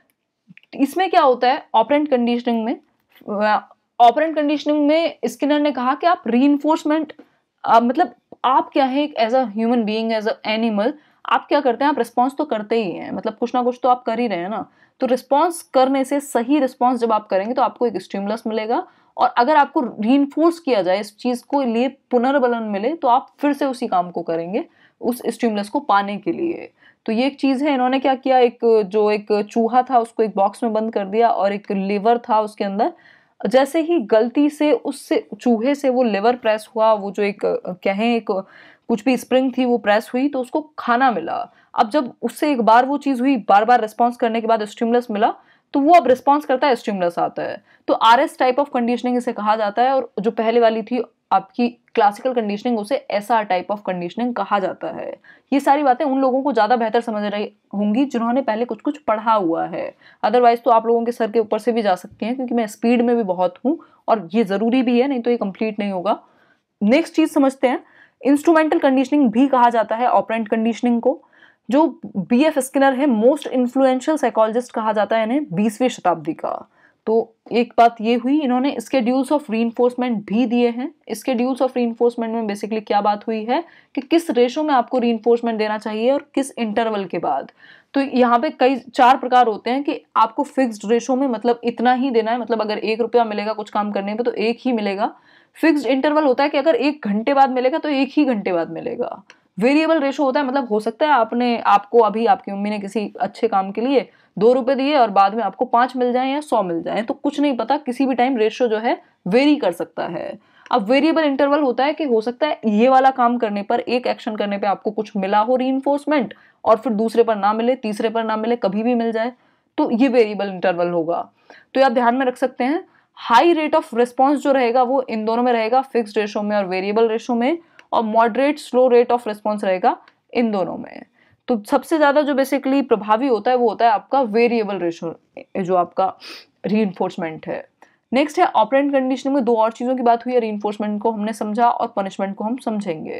इसमें क्या होता है ऑपरेंट कंडीशनिंग में, ऑपरेंट कंडीशनिंग में स्किनर ने कहा कि आप रीइंफोर्समेंट, मतलब आप क्या है as a human being, as a animal, आप क्या करते हैं, आप रिस्पॉन्स तो करते ही हैं, मतलब कुछ ना कुछ तो आप कर ही रहे हैं ना। तो रिस्पॉन्स करने से, सही रिस्पॉन्स जब आप करेंगे तो आपको एक स्टिमुलस मिलेगा, और अगर आपको रीइंफोर्स किया जाए, इस चीज को लिए पुनर्बलन मिले, तो आप फिर से उसी काम को करेंगे उस स्टिमुलस को पाने के लिए। तो ये एक चीज है। इन्होंने क्या किया, एक चूहा था उसको एक बॉक्स में बंद कर दिया, और एक लिवर था उसके अंदर। जैसे ही गलती से उससे चूहे से वो लिवर प्रेस हुआ, वो जो एक कहें एक कुछ भी स्प्रिंग थी वो प्रेस हुई, तो उसको खाना मिला। अब जब उससे एक बार वो चीज हुई, बार बार रिस्पॉन्स करने के बाद स्टिमुलस मिला, तो वो अब रिस्पॉन्स करता है, स्टिमुलस आता है। तो आरएस टाइप ऑफ कंडीशनिंग इसे कहा जाता है, और जो पहले वाली थी आपकी क्लासिकल कंडीशनिंग, उसे एसआर टाइप ऑफ कंडीशनिंग कहा जाता है। ये सारी बातें उन लोगों को ज्यादा बेहतर समझ रही होंगी जिन्होंने पहले कुछ कुछ पढ़ा हुआ है, अदरवाइज तो आप लोगों के सर के ऊपर से भी जा सकती हैं, क्योंकि मैं स्पीड में भी बहुत हूँ और ये जरूरी भी है, नहीं तो ये कंप्लीट नहीं होगा। नेक्स्ट चीज समझते हैं, इंस्ट्रूमेंटल कंडीशनिंग भी कहा जाता है ऑपरेंट कंडीशनिंग को। जो बीएफ स्किनर है, मोस्ट इन्फ्लुएंशियल साइकोलॉजिस्ट कहा जाता है इन्हें 20वीं शताब्दी का। तो एक बात ये हुई, इन्होंने स्केड्यूल्स ऑफ रीइंफोर्समेंट भी दिए हैं। स्केड्यूल्स ऑफ रीइंफोर्समेंट में बेसिकली क्या बात हुई है कि किस रेशो में आपको रीइंफोर्समेंट देना चाहिए और किस इंटरवल के बाद। तो यहाँ पे कई 4 प्रकार होते हैं कि आपको फिक्स्ड रेशो में, मतलब इतना ही देना है, मतलब अगर 1 रुपया मिलेगा कुछ काम करने पे तो 1 ही मिलेगा। फिक्स्ड इंटरवल होता है कि अगर 1 घंटे बाद मिलेगा तो 1 ही घंटे बाद मिलेगा। वेरिएबल रेशो होता है, मतलब हो सकता है आपको अभी आपकी मम्मी ने किसी अच्छे काम के लिए 2 रुपए दिए और बाद में आपको 5 मिल जाए या 100 मिल जाए, तो कुछ नहीं पता, किसी भी टाइम रेशियो जो है वेरी कर सकता है। अब वेरिएबल इंटरवल होता है कि हो सकता है ये वाला काम करने पर, एक एक्शन करने पे आपको कुछ मिला हो रीइंफोर्समेंट, और फिर दूसरे पर ना मिले, तीसरे पर ना मिले, कभी भी मिल जाए, तो ये वेरिएबल इंटरवल होगा। तो आप ध्यान में रख सकते हैं, हाई रेट ऑफ रिस्पॉन्स जो रहेगा वो इन दोनों में रहेगा, फिक्स्ड रेशो में और वेरिएबल रेशो में, और moderate slow rate of response रहेगा इन दोनों में। तो सबसे ज्यादा जो बेसिकली प्रभावी होता है वो होता है आपका वेरिएबल रेशो, जो आपका रीइंफोर्समेंट है। नेक्स्ट है ऑपरेंट कंडीशनिंग में 2 और चीजों की बात हुई है, रीइंफोर्समेंट को हमने समझा और पनिशमेंट को हम समझेंगे।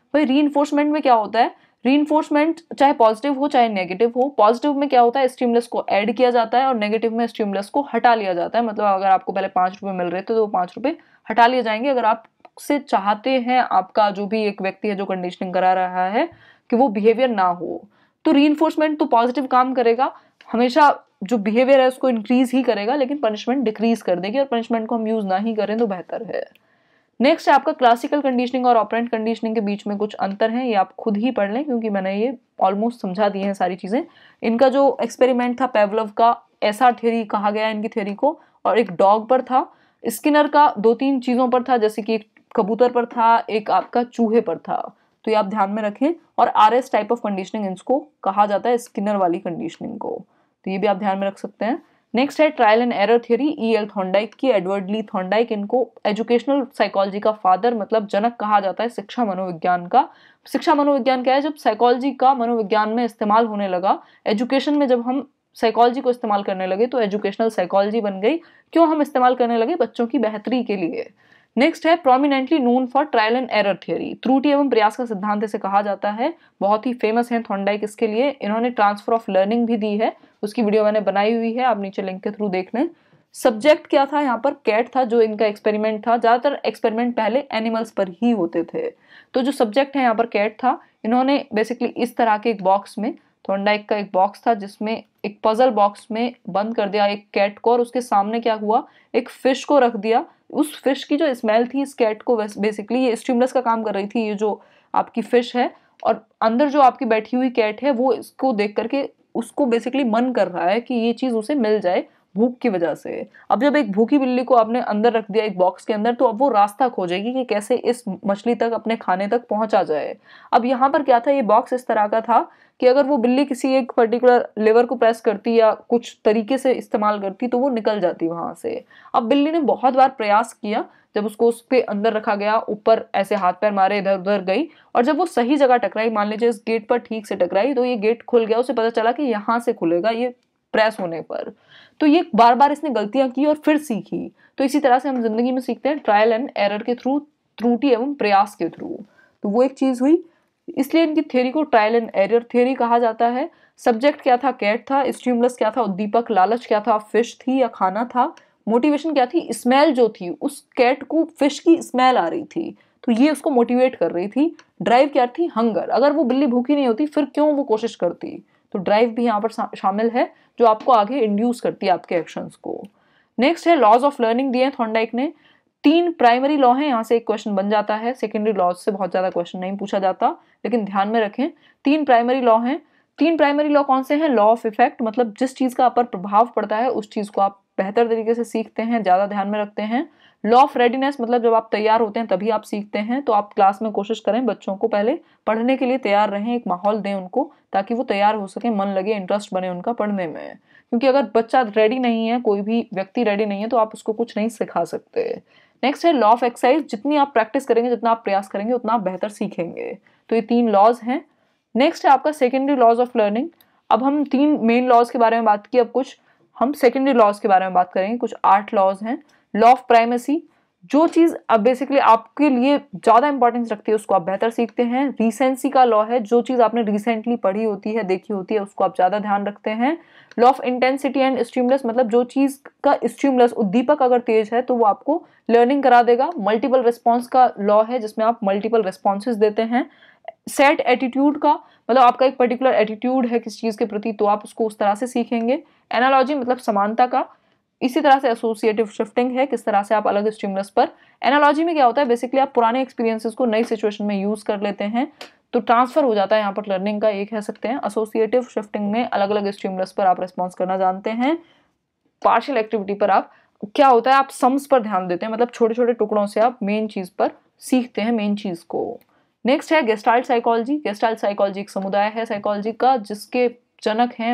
भाई रीइंफोर्समेंट में क्या होता है, रीइंफोर्समेंट चाहे पॉजिटिव हो चाहे नेगेटिव हो, पॉजिटिव में क्या होता है स्टिमुलस को ऐड किया जाता है और नेगेटिव में स्टिमुलस को हटा लिया जाता है। मतलब अगर आपको पहले 5 रुपए मिल रहे थे तो 5 रुपए हटा लिए जाएंगे अगर आप से चाहते हैं आपका जो भी एक व्यक्ति है जो कंडीशनिंग करा रहा है कि वो बिहेवियर ना हो। तो रीइंफोर्समेंट तो पॉजिटिव काम करेगा, हमेशा जो बिहेवियर है उसको इंक्रीज ही करेगा, लेकिन पनिशमेंट डिक्रीज कर देगी और पनिशमेंट को हम यूज ना ही करें तो बेहतर है। नेक्स्ट है आपका क्लासिकल कंडीशनिंग और ऑपरेंट कंडीशनिंग के बीच में कुछ अंतर हैं, ये आप खुद ही पढ़ लें क्योंकि मैंने ये ऑलमोस्ट समझा दिए हैं सारी चीजें। इनका जो एक्सपेरिमेंट था पेवलोव का, ऐसा थ्योरी कहा गया इनकी थ्योरी को, और एक डॉग पर था। स्किनर का 2-3 चीजों पर था, जैसे कि एक कबूतर पर था, एक आपका चूहे पर था, तो ये आप ध्यान में रखें। और RS टाइप ऑफ कंडीशनिंग इसको कहा जाता है, स्किनर वाली कंडीशनिंग को, तो ये भी आप ध्यान में रख सकते हैं। नेक्स्ट है trial and error theory, EL Thorndike की, एडवर्ड ली थॉर्नडाइक, इनको एजुकेशनल साइकोलॉजी का फादर मतलब जनक कहा जाता है शिक्षा मनोविज्ञान का। शिक्षा मनोविज्ञान क्या है, जब साइकोलॉजी का मनोविज्ञान में इस्तेमाल होने लगा, एजुकेशन में जब हम साइकोलॉजी को इस्तेमाल करने लगे तो एजुकेशनल साइकोलॉजी बन गई। क्यों हम इस्तेमाल करने लगे, बच्चों की बेहतरी के लिए। नेक्स्ट है prominently known for trial and error theory, त्रुटि एवं प्रयास का सिद्धांत इसे कहा जाता है, बहुत ही फेमस है थॉर्नडाइक इसके लिए। इन्होंने ट्रांसफर ऑफ लर्निंग भी दी है, उसकी वीडियो मैंने बनाई हुई है, आप नीचे लिंक के थ्रू देख लें। सब्जेक्ट क्या था यहाँ पर, कैट था जो इनका एक्सपेरिमेंट था। ज्यादातर एक्सपेरिमेंट पहले एनिमल्स पर ही होते थे, तो जो सब्जेक्ट है यहाँ पर कैट था। इन्होंने बेसिकली इस तरह के एक बॉक्स में, थॉर्नडाइक का एक बॉक्स था जिसमें एक पजल बॉक्स में बंद कर दिया एक कैट को, और उसके सामने क्या हुआ, एक फिश को रख दिया। उस फिश की जो स्मेल थी इस कैट को, बेसिकली ये स्टिमुलस का काम कर रही थी, ये जो आपकी फिश है, और अंदर जो आपकी बैठी हुई कैट है वो इसको देख करके उसको बेसिकली मन कर रहा है कि ये चीज उसे मिल जाए भूख की वजह से। अब जब एक भूखी बिल्ली को आपने अंदर रख दिया एक बॉक्स के अंदर, तो अब वो रास्ता खोजेगी कि कैसे इस मछली तक, अपने खाने तक पहुंचा जाए। अब यहाँ पर क्या था, ये बॉक्स इस तरह का था कि अगर वो बिल्ली किसी एक पर्टिकुलर लेवर को प्रेस करती या कुछ तरीके से इस्तेमाल करती तो वो निकल जाती वहां से। अब बिल्ली ने बहुत बार प्रयास किया, जब उसको उसके अंदर रखा गया, ऊपर ऐसे हाथ पैर मारे, इधर उधर गई, और जब वो सही जगह टकराई, मान लीजिए इस गेट पर ठीक से टकराई, तो ये गेट खुल गया, उसे पता चला कि यहाँ से खुलेगा ये प्रेस होने पर। तो ये बार बार इसने गलतियां की और फिर सीखी। तो इसी तरह से हम जिंदगी में सीखते हैं, ट्रायल एंड एरर के थ्रू, त्रुटि एवं प्रयास के थ्रू। तो वो एक चीज हुई, इसलिए इनकी थ्योरी को ट्रायल एंड एरर थ्योरी कहा जाता है। सब्जेक्ट क्या था, कैट था। स्टिमुलस क्या था, उद्दीपक। लालच क्या था, फिश थी या खाना था। मोटिवेशन क्या थी, स्मेल जो थी, उस कैट को फिश की स्मेल आ रही थी तो ये उसको मोटिवेट कर रही थी। ड्राइव क्या थी, हंगर। अगर वो बिल्ली भूखी नहीं होती फिर क्यों वो कोशिश करती, तो ड्राइव भी यहाँ पर शामिल है जो आपको आगे इंड्यूस करती है आपके एक्शंस को। नेक्स्ट है लॉज ऑफ लर्निंग दिए थॉर्नडाइक ने। 3 प्राइमरी लॉ हैं, यहाँ से एक क्वेश्चन बन जाता है। सेकेंडरी लॉज से बहुत ज्यादा क्वेश्चन नहीं पूछा जाता, लेकिन ध्यान में रखें 3 प्राइमरी लॉ हैं। 3 प्राइमरी लॉ कौन से हैं, लॉ ऑफ इफेक्ट, मतलब जिस चीज का आप पर प्रभाव पड़ता है उस चीज को आप बेहतर तरीके से सीखते हैं, ज्यादा ध्यान में रखते हैं। लॉ ऑफ रेडीनेस, मतलब जब आप तैयार होते हैं तभी आप सीखते हैं, तो आप क्लास में कोशिश करें बच्चों को पहले पढ़ने के लिए तैयार रहें, एक माहौल दें उनको ताकि वो तैयार हो सके, मन लगे, इंटरेस्ट बने उनका पढ़ने में। क्योंकि अगर बच्चा रेडी नहीं है, कोई भी व्यक्ति रेडी नहीं है, तो आप उसको कुछ नहीं सिखा सकते। नेक्स्ट है लॉ ऑफ एक्सरसाइज, जितनी आप प्रैक्टिस करेंगे, जितना आप प्रयास करेंगे, उतना आप बेहतर सीखेंगे। तो ये 3 लॉज हैं। नेक्स्ट है आपका सेकेंडरी लॉज ऑफ लर्निंग। अब हम 3 मेन लॉज के बारे में बात की, अब कुछ हम सेकेंडरी लॉज के बारे में बात करेंगे। कुछ 8 लॉज हैं। लॉ ऑफ प्राइमेसी, जो चीज अब बेसिकली आपके लिए ज्यादा इंपॉर्टेंस रखती है उसको आप बेहतर सीखते हैं। रिसेंसी का लॉ है, जो चीज आपने रिसेंटली पढ़ी होती है, देखी होती है, उसको आप ज्यादा ध्यान रखते हैं। Law of intensity and stimulus, मतलब जो चीज का स्टिमुलस, उद्दीपक अगर तेज है तो वो आपको लर्निंग करा देगा। मल्टीपल रिस्पॉन्स का लॉ है, जिसमें आप मल्टीपल रिस्पॉन्सेज देते हैं। सेट एटीट्यूड का, मतलब आपका एक पर्टिकुलर एटीट्यूड है किस चीज के प्रति, तो आप उसको उस तरह से सीखेंगे। एनालॉजी, मतलब समानता का। इसी तरह से एसोसिएटिव शिफ्टिंग है, किस तरह से आप अलग स्टिमुलस पर। एनालॉजी में क्या होता है, बेसिकली आप पुराने एक्सपीरियंसेस को नई सिचुएशन में यूज कर लेते हैं, तो ट्रांसफर हो जाता है यहाँ पर लर्निंग का, ये कह सकते हैं। एसोसिएटिव शिफ्टिंग में अलग अलग स्टिमुलस पर आप रिस्पॉन्स करना जानते हैं। पार्शियल एक्टिविटी पर आप क्या होता है, आप सम्स पर ध्यान देते हैं, मतलब छोटे छोटे टुकड़ों से आप मेन चीज पर सीखते हैं, मेन चीज को। नेक्स्ट है गेस्टाल्ट साइकोलॉजी। गेस्टाल्ट साइकोलॉजी एक समुदाय है साइकोलॉजी का, जिसके जनक हैं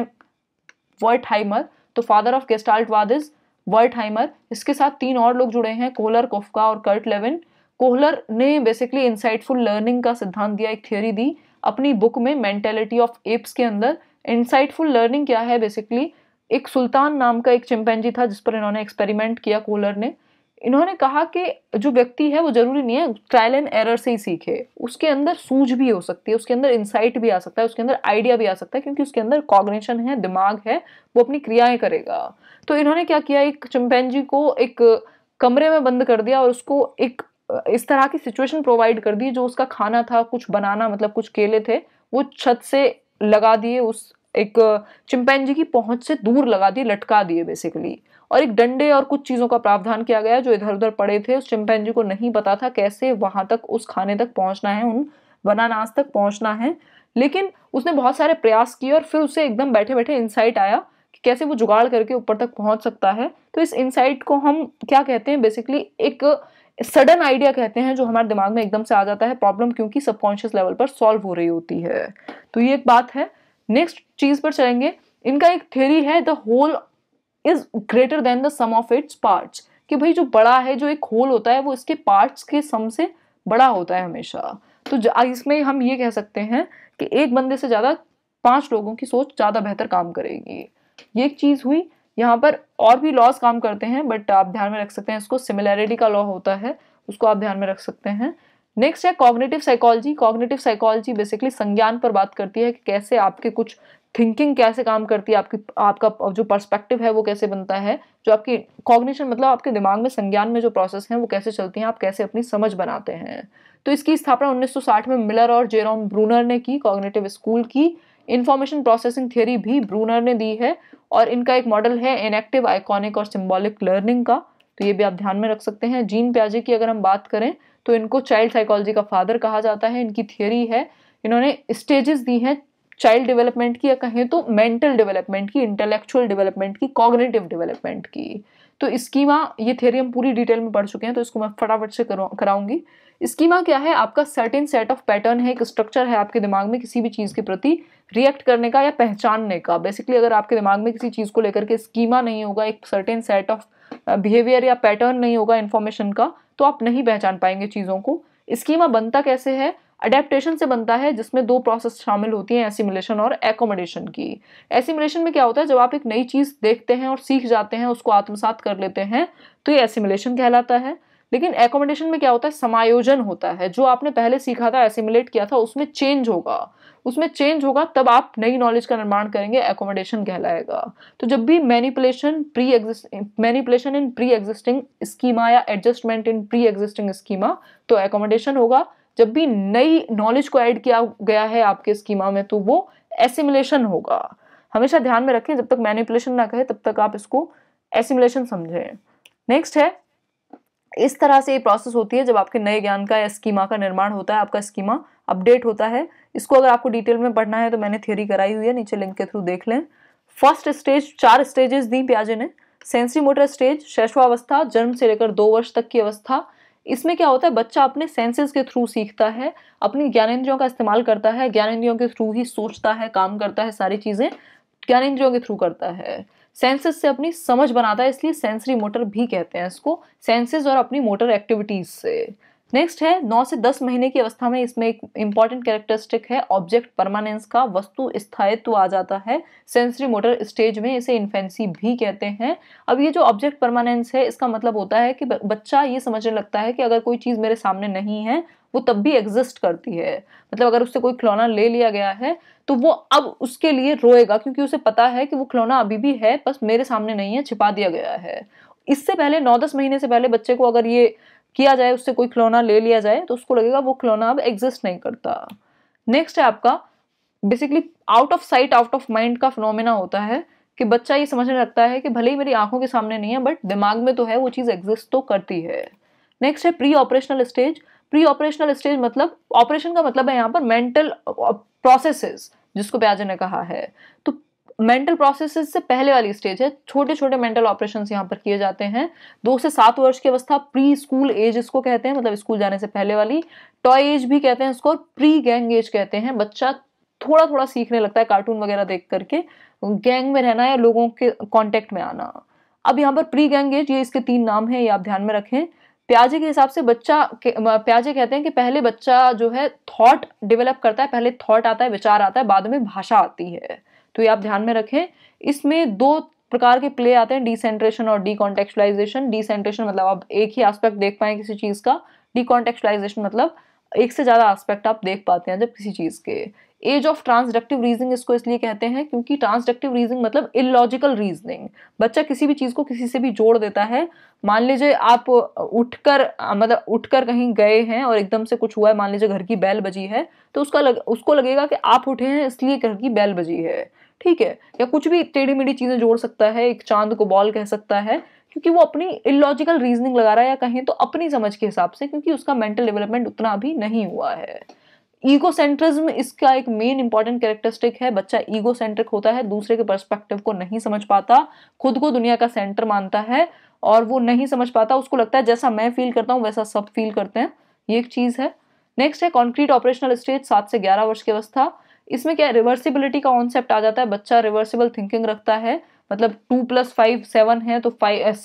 वर्टहाइमर। तो फादर ऑफ गेस्टाल्टवाद इज वर्टहाइमर। इसके साथ 3 और लोग जुड़े हैं, कोहलर, कोफ्का और कर्ट लेविन। कोहलर ने बेसिकली इंसाइटफुल लर्निंग का सिद्धांत दिया, एक थ्योरी दी अपनी बुक में मेंटेलिटी ऑफ एप्स के अंदर। इंसाइटफुल लर्निंग क्या है, बेसिकली एक सुल्तान नाम का एक चिंपैंजी था जिस पर इन्होंने एक्सपेरिमेंट किया कोहलर ने। इन्होंने कहा कि जो व्यक्ति है वो जरूरी नहीं है ट्रायल एंड एरर से ही सीखे, उसके अंदर सूझ भी हो सकती है, उसके अंदर इंसाइट भी आ सकता है, उसके अंदर आइडिया भी आ सकता है, क्योंकि उसके अंदर कॉग्निशन है, दिमाग है, वो अपनी क्रियाएं करेगा। तो इन्होंने क्या किया, एक चिंपैंजी को एक कमरे में बंद कर दिया और उसको एक इस तरह की सिचुएशन प्रोवाइड कर दी, जो उसका खाना था कुछ बनाना, मतलब कुछ केले थे वो छत से लगा दिए, उस एक चिंपैंजी की पहुंच से दूर लगा दिए, लटका दिए बेसिकली, और एक डंडे और कुछ चीजों का प्रावधान किया गया जो इधर उधर पड़े थे। उस चिंपैंजी को नहीं पता था कैसे वहां तक, उस खाने तक पहुंचना है, उन बनानास तक पहुंचना है, लेकिन उसने बहुत सारे प्रयास किए और फिर उसे एकदम बैठे बैठे इंसाइट आया कि कैसे वो जुगाड़ करके ऊपर तक पहुंच सकता है। तो इस इंसाइट को हम क्या कहते हैं, बेसिकली एक सडन आइडिया कहते हैं, जो हमारे दिमाग में एकदम से आ जाता है, प्रॉब्लम क्योंकि सबकॉन्शियस लेवल पर सॉल्व हो रही होती है। तो ये एक बात है। नेक्स्ट चीज पर चलेंगे। इनका एक थ्योरी है, the whole is greater than the sum of its parts, कि भाई जो बड़ा है, जो एक होल होता है वो इसके पार्ट्स के सम से बड़ा होता है हमेशा। तो इसमें हम ये कह सकते हैं कि एक बंदे से ज्यादा 5 लोगों की सोच ज्यादा बेहतर काम करेगी। ये एक चीज हुई। यहाँ पर और भी लॉज काम करते हैं, बट आप ध्यान में रख सकते हैं इसको, सिमिलैरिटी का लॉ होता है, उसको आप ध्यान में रख सकते हैं। नेक्स्ट है cognitive psychology. Cognitive psychology basically संज्ञान पर बात करती है कि कैसे आपके कुछ थिंकिंग कैसे काम करती है, आपका जो पर्सपेक्टिव है वो कैसे बनता है, जो आपकी कॉग्निशन मतलब आपके दिमाग में संज्ञान में जो प्रोसेस हैं वो कैसे चलती हैं, आप कैसे अपनी समझ बनाते हैं। तो इसकी स्थापना 1960 में मिलर और जेरोम ब्रूनर ने की, कॉग्निटिव स्कूल की। इंफॉर्मेशन प्रोसेसिंग थियरी भी ब्रूनर ने दी है, और इनका एक मॉडल है इनएक्टिव, आइकॉनिक और सिंबॉलिक लर्निंग का, तो ये भी आप ध्यान में रख सकते हैं। जीन पियाजे की अगर हम बात करें तो इनको चाइल्ड साइकोलॉजी का फादर कहा जाता है। इनकी थियरी है, इन्होंने स्टेजेस दी हैं चाइल्ड डेवलपमेंट की, या कहें तो मेंटल डेवलपमेंट की, इंटेलेक्चुअल डेवलपमेंट की, कॉग्निटिव डेवलपमेंट की। तो स्कीमा, ये थियरी हम पूरी डिटेल में पढ़ चुके हैं, तो इसको मैं फटाफट से कराऊंगी। स्कीमा क्या है, आपका सर्टेन सेट ऑफ पैटर्न है, एक स्ट्रक्चर है आपके दिमाग में किसी भी चीज के प्रति रिएक्ट करने का या पहचानने का। बेसिकली अगर आपके दिमाग में किसी चीज को लेकर के स्कीमा नहीं होगा, एक सर्टेन सेट ऑफ बिहेवियर या पैटर्न नहीं होगा इन्फॉर्मेशन का, तो आप नहीं पहचान पाएंगे चीजों को। स्कीमा बनता कैसे है, अडेप्टेशन से बनता है, जिसमें 2 प्रोसेस शामिल होती हैं, एसिमुलेशन और एकोमोडेशन की। एसिमुलेशन में क्या होता है, जब आप एक नई चीज देखते हैं और सीख जाते हैं, उसको आत्मसात कर लेते हैं, तो ये एसिमुलेशन कहलाता है। लेकिन एकोमोडेशन में क्या होता है, समायोजन होता है, जो आपने पहले सीखा था, एसिमुलेट किया था, उसमें चेंज होगा, तब आप नई नॉलेज का निर्माण करेंगे, एकोमोडेशन कहलाएगा। तो जब भी manipulation in pre existing schema या adjustment in pre existing schema, तो एकोमोडेशन होगा। जब भी नई नॉलेज को ऐड किया गया है आपके स्कीमा में, तो वो एसिमुलेशन होगा। हमेशा ध्यान में रखें, जब तक मैनिपुलेशन ना कहे तब तक आप इसको एसिमुलेशन समझें। नेक्स्ट है, इस तरह से ये प्रोसेस होती है जब आपके नए ज्ञान का या स्कीमा का निर्माण होता है, आपका स्कीमा अपडेट होता है। इसको अगर आपको डिटेल में पढ़ना है तो मैंने थ्योरी कराई हुई है, नीचे लिंक के थ्रू देख लें। फर्स्ट स्टेज, 4 स्टेजेस दी पियाजे ने। सेंसरी मोटर स्टेज, शैशवावस्था, जन्म से लेकर 2 वर्ष तक की अवस्था। इसमें क्या होता है, बच्चा अपने सेंसेस के थ्रू सीखता है, अपनी ज्ञानेंद्रियों का इस्तेमाल करता है, ज्ञानेंद्रियों के थ्रू ही सोचता है, काम करता है, सारी चीजें ज्ञानेंद्रियों के थ्रू करता है, सेंसेस से अपनी समझ बनाता है, इसलिए सेंसरी मोटर भी कहते हैं इसको, सेंसेस और अपनी मोटर एक्टिविटीज से। नेक्स्ट है 9 से 10 महीने की अवस्था में, इसमें एक इंपॉर्टेंट कैरेक्टरिस्टिक है ऑब्जेक्ट परमानेंस का, वस्तु स्थायित्व आ जाता है सेंसरी मोटर स्टेज में, इसे इन्फेंसी भी कहते हैं। अब ये जो ऑब्जेक्ट परमानेंस है, इसका मतलब होता है कि बच्चा ये समझने लगता है कि अगर कोई चीज मेरे सामने नहीं है वो तब भी एग्जिस्ट करती है। मतलब अगर उससे कोई खिलौना ले लिया गया है तो वो अब उसके लिए रोएगा, क्योंकि उसे पता है कि वो खिलौना अभी भी है, बस मेरे सामने नहीं है, छिपा दिया गया है। इससे पहले 9-10 महीने से पहले बच्चे को अगर ये किया जाए, उससे कोई खिलौना ले लिया जाए, तो उसको लगेगा वो खिलौना अब एग्जिस्ट नहीं करता। नेक्स्ट है आपका basically out of sight out of mind का फिनोमेना होता है, कि बच्चा ये समझने लगता है कि भले ही मेरी आंखों के सामने नहीं है, बट दिमाग में तो है, वो चीज एग्जिस्ट तो करती है। नेक्स्ट है pre operational stage. Pre operational stage मतलब, ऑपरेशन का मतलब है यहाँ पर मेंटल प्रोसेसेस, जिसको पियाजे ने कहा है। तो मेंटल प्रोसेसेस से पहले वाली स्टेज है, छोटे छोटे मेंटल ऑपरेशंस यहाँ पर किए जाते हैं। 2 से 7 वर्ष की अवस्था प्री स्कूल एज इसको कहते हैं, मतलब स्कूल जाने से पहले वाली। टॉय एज भी कहते हैं इसको, और प्री गैंग एज कहते हैं। बच्चा थोड़ा थोड़ा सीखने लगता है कार्टून वगैरह देख करके, गैंग में रहना या लोगों के कॉन्टेक्ट में आना। अब यहाँ पर प्री गैंग एज, ये इसके 3 नाम है, ये आप ध्यान में रखें। पियाजे के हिसाब से पियाजे कहते हैं कि पहले बच्चा जो है थॉट डेवलप करता है, पहले थॉट आता है, विचार आता है, बाद में भाषा आती है। तो ये आप ध्यान में रखें। इसमें 2 प्रकार के प्ले आते हैं, डिसेंट्रेशन और डीकॉन्टेक्चुअलाइजेशन। डिसेंट्रेशन मतलब आप एक ही एस्पेक्ट देख पाए किसी चीज का, डीकॉन्टेक्चुअलाइजेशन मतलब एक से ज्यादा एस्पेक्ट आप देख पाते हैं जब किसी चीज के। एज ऑफ ट्रांसडक्टिव रीजनिंग इसको इसलिए कहते हैं क्योंकि ट्रांसडक्टिव रीजनिंग मतलब इलॉजिकल रीजनिंग। बच्चा किसी भी चीज को किसी से भी जोड़ देता है। मान लीजिए आप उठकर कहीं गए हैं और एकदम से कुछ हुआ है, मान लीजिए घर की बेल बजी है, तो उसको लगेगा कि आप उठे हैं इसलिए घर की बेल बजी है, ठीक है। या कुछ भी टेढ़ी मेढ़ी चीजें जोड़ सकता है, एक चांद को बॉल कह सकता है, क्योंकि वो अपनी इलॉजिकल रीजनिंग लगा रहा है, या कहें तो अपनी समझ के हिसाब से, क्योंकि उसका मेंटल डेवलपमेंट उतना अभी नहीं हुआ है। ईगोसेंट्रिज्म इसका एक मेन इंपॉर्टेंट कैरेक्टरिस्टिक है। बच्चा ईगोसेंट्रिक होता है, दूसरे के पर्सपेक्टिव को नहीं समझ पाता, खुद को दुनिया का सेंटर मानता है और वो नहीं समझ पाता। उसको लगता है जैसा मैं फील करता हूँ वैसा सब फील करते हैं, ये एक चीज है। नेक्स्ट है कॉन्क्रीट ऑपरेशनल स्टेज, 7 से 11 वर्ष की अवस्था। इसमें क्या है, रिवर्सिबिलिटी का कॉन्सेप्ट आ जाता है। बच्चा रिवर्सिबल थिंकिंग रखता है, मतलब 2 + 5 7 है, तो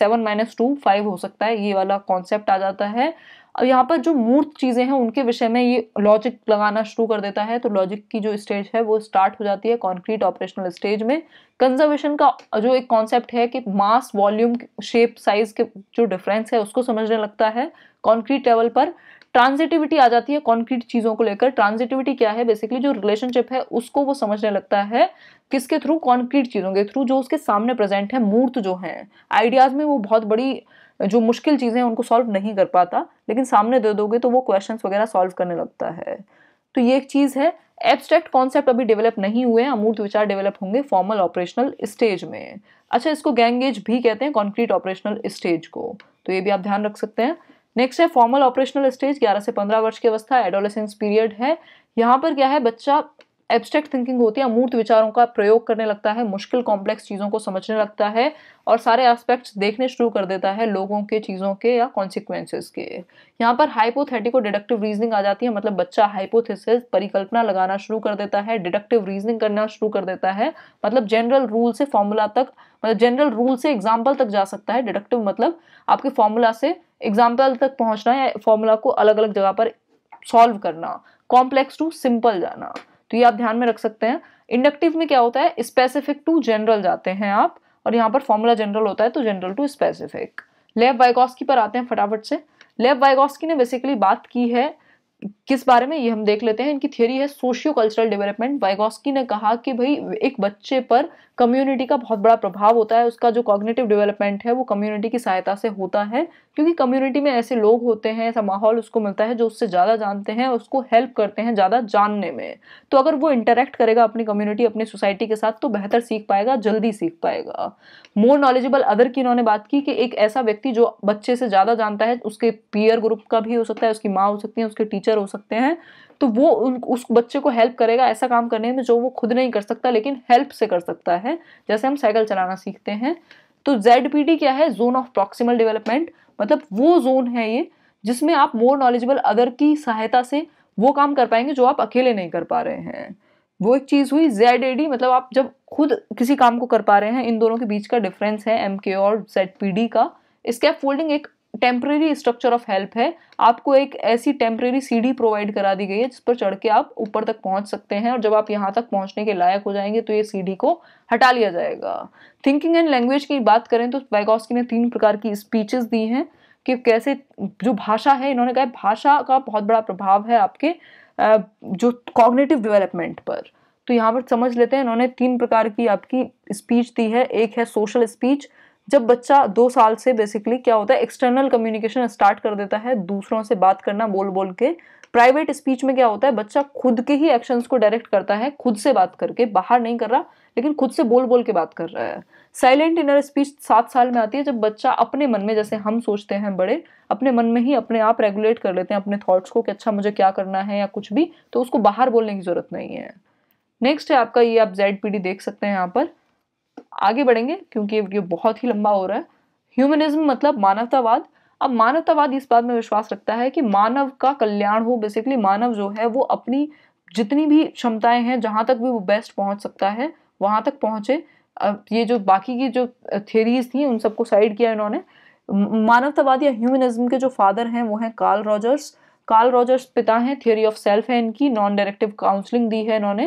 7 - 2 5 हो सकता है, ये वाला कॉन्सेप्ट आ जाता है। अब यहाँ पर जो मूर्त चीजें हैं उनके विषय में ये लॉजिक लगाना शुरू कर देता है, तो लॉजिक की जो स्टेज है वो स्टार्ट हो जाती है कॉन्क्रीट ऑपरेशनल स्टेज में। कंजर्वेशन का जो एक कॉन्सेप्ट है कि मास, वॉल्यूम, शेप, साइज के जो डिफरेंस है उसको समझने लगता है कॉन्क्रीट लेवल पर। ट्रांजिटिविटी आ जाती है कॉन्क्रीट चीजों को लेकर। ट्रांजिटिविटी क्या है, बेसिकली जो रिलेशनशिप है उसको वो समझने लगता है, किसके थ्रू, कॉन्क्रीट चीजों के थ्रू, जो उसके सामने प्रेजेंट है, मूर्त जो है। आइडियाज में वो बहुत बड़ी जो मुश्किल चीजें हैं उनको सॉल्व नहीं कर पाता, लेकिन सामने दे दोगे तो वो क्वेश्चंस वगैरह सॉल्व करने लगता है। तो ये एक चीज है। एब्स्ट्रैक्ट कॉन्सेप्ट अभी डेवलप नहीं हुए हैं, अमूर्त विचार डेवलप होंगे फॉर्मल ऑपरेशनल स्टेज में। अच्छा, इसको गैंगेज भी कहते हैं कॉन्क्रीट ऑपरेशनल स्टेज को, तो ये भी आप ध्यान रख सकते हैं। नेक्स्ट है फॉर्मल ऑपरेशनल स्टेज, 11 से 15 वर्ष की अवस्था, एडोलेसेंस पीरियड है। यहाँ पर क्या है, बच्चा एब्स्ट्रैक्ट थिंकिंग होती है, अमूर्त विचारों का प्रयोग करने लगता है, मुश्किल कॉम्प्लेक्स चीजों को समझने लगता है और सारे एस्पेक्ट्स देखने शुरू कर देता है, लोगों के, चीजों के या कॉन्सिक्वेंसेस के। यहाँ पर हाइपोथेटिको डिडक्टिव रीजनिंग आ जाती है, मतलब बच्चा हाइपोथेसिस, परिकल्पना लगाना शुरू कर देता है, डिडक्टिव रीजनिंग करना शुरू कर देता है, मतलब जनरल रूल से फॉर्मूला तक, मतलब जनरल रूल से एग्जाम्पल तक जा सकता है। डिडक्टिव मतलब आपके फॉर्मूला से एग्जाम्पल तक पहुंचना या फॉर्मूला को अलग अलग जगह पर सॉल्व करना, कॉम्प्लेक्स टू सिंपल जाना, तो ये आप ध्यान में रख सकते हैं। इंडक्टिव में क्या होता है, स्पेसिफिक टू जनरल जाते हैं आप, और यहाँ पर फॉर्मूला जनरल होता है तो general to specific. Lev Vygotsky पर आते हैं फटाफट से। लेव वाइगोत्स्की ने बेसिकली बात की है किस बारे में, ये हम देख लेते हैं। इनकी थियरी है सोशियो कल्चरल डेवलपमेंट। वाइगोत्स्की ने कहा कि भाई एक बच्चे पर कम्युनिटी का बहुत बड़ा प्रभाव होता है, उसका जो कॉग्निटिव डेवलपमेंट है वो कम्युनिटी की सहायता से होता है, क्योंकि कम्युनिटी में ऐसे लोग होते हैं, ऐसा माहौल उसको मिलता है जो उससे ज़्यादा जानते हैं, उसको हेल्प करते हैं ज़्यादा जानने में। तो अगर वो इंटरेक्ट करेगा अपनी कम्युनिटी, अपनी सोसाइटी के साथ, तो बेहतर सीख पाएगा, जल्दी सीख पाएगा। मोर नॉलेजेबल अदर की इन्होंने बात की कि एक ऐसा व्यक्ति जो बच्चे से ज़्यादा जानता है, उसके पीयर ग्रुप का भी हो सकता है, उसकी माँ हो सकती है, उसके टीचर हो सकते हैं, तो वो उस बच्चे को हेल्प करेगा ऐसा काम करने में जो वो खुद नहीं कर सकता लेकिन हेल्प से कर सकता है, जैसे हम साइकिल चलाना सीखते हैं। तो ZPD क्या है, जोन ऑफ प्रॉक्सिमल डेवलपमेंट, मतलब वो जोन है ये जिसमें आप मोर नॉलेजेबल अदर की सहायता से वो काम कर पाएंगे जो आप अकेले नहीं कर पा रहे हैं। वो एक चीज हुई। ZAD मतलब आप जब खुद किसी काम को कर पा रहे हैं, इन दोनों के बीच का डिफरेंस है MK और ZPD का। स्कैफोल्डिंग एक टेम्परेरी स्ट्रक्चर ऑफ हेल्प है, आपको एक ऐसी टेम्परेरी सीढ़ी प्रोवाइड करा दी गई है जिस पर चढ़ के आप ऊपर तक पहुंच सकते हैं, और जब आप यहाँ तक पहुंचने के लायक हो जाएंगे तो ये सीढ़ी को हटा लिया जाएगा। थिंकिंग एंड लैंग्वेज की बात करें तो वाइगोत्स्की ने 3 प्रकार की स्पीचेस दी हैं कि कैसे जो भाषा है, इन्होंने कहा भाषा का बहुत बड़ा प्रभाव है आपके जो कॉग्निटिव डेवलपमेंट पर। तो यहाँ पर समझ लेते हैं, इन्होंने 3 प्रकार की आपकी स्पीच दी है। एक है सोशल स्पीच, जब बच्चा 2 साल से बेसिकली क्या होता है, एक्सटर्नल कम्युनिकेशन स्टार्ट कर देता है, दूसरों से बात करना बोल बोल के। प्राइवेट स्पीच में क्या होता है, बच्चा खुद के ही एक्शंस को डायरेक्ट करता है, खुद से बात करके, बाहर नहीं कर रहा लेकिन खुद से बोल बोल के बात कर रहा है। साइलेंट इनर स्पीच 7 साल में आती है, जब बच्चा अपने मन में, जैसे हम सोचते हैं बड़े, अपने मन में ही अपने आप रेगुलेट कर लेते हैं अपने थॉट्स को कि अच्छा मुझे क्या करना है या कुछ भी, तो उसको बाहर बोलने की जरूरत नहीं है। नेक्स्ट है आपका ये, आप ZPD देख सकते हैं यहाँ पर। आगे बढ़ेंगे क्योंकि ये वीडियो बहुत ही लंबा हो रहा है। ह्यूमनिज्म मतलब मानवतावाद। अब मानवतावाद इस बात में विश्वास रखता है कि मानव का कल्याण हो, बेसिकली मानव जो है वो अपनी जितनी भी क्षमताएं हैं, जहां तक भी वो बेस्ट पहुंच सकता है वहां तक पहुंचे। ये जो बाकी की जो थियरीज थी उन सबको साइड किया इन्होंने। मानवतावाद या ह्यूमनिज्म के जो फादर हैं वो हैं कार्ल रॉजर्स। कार्ल रॉजर्स पिता हैं, थियरी ऑफ सेल्फ है इनकी, नॉन डायरेक्टिव काउंसलिंग दी है इन्होंने,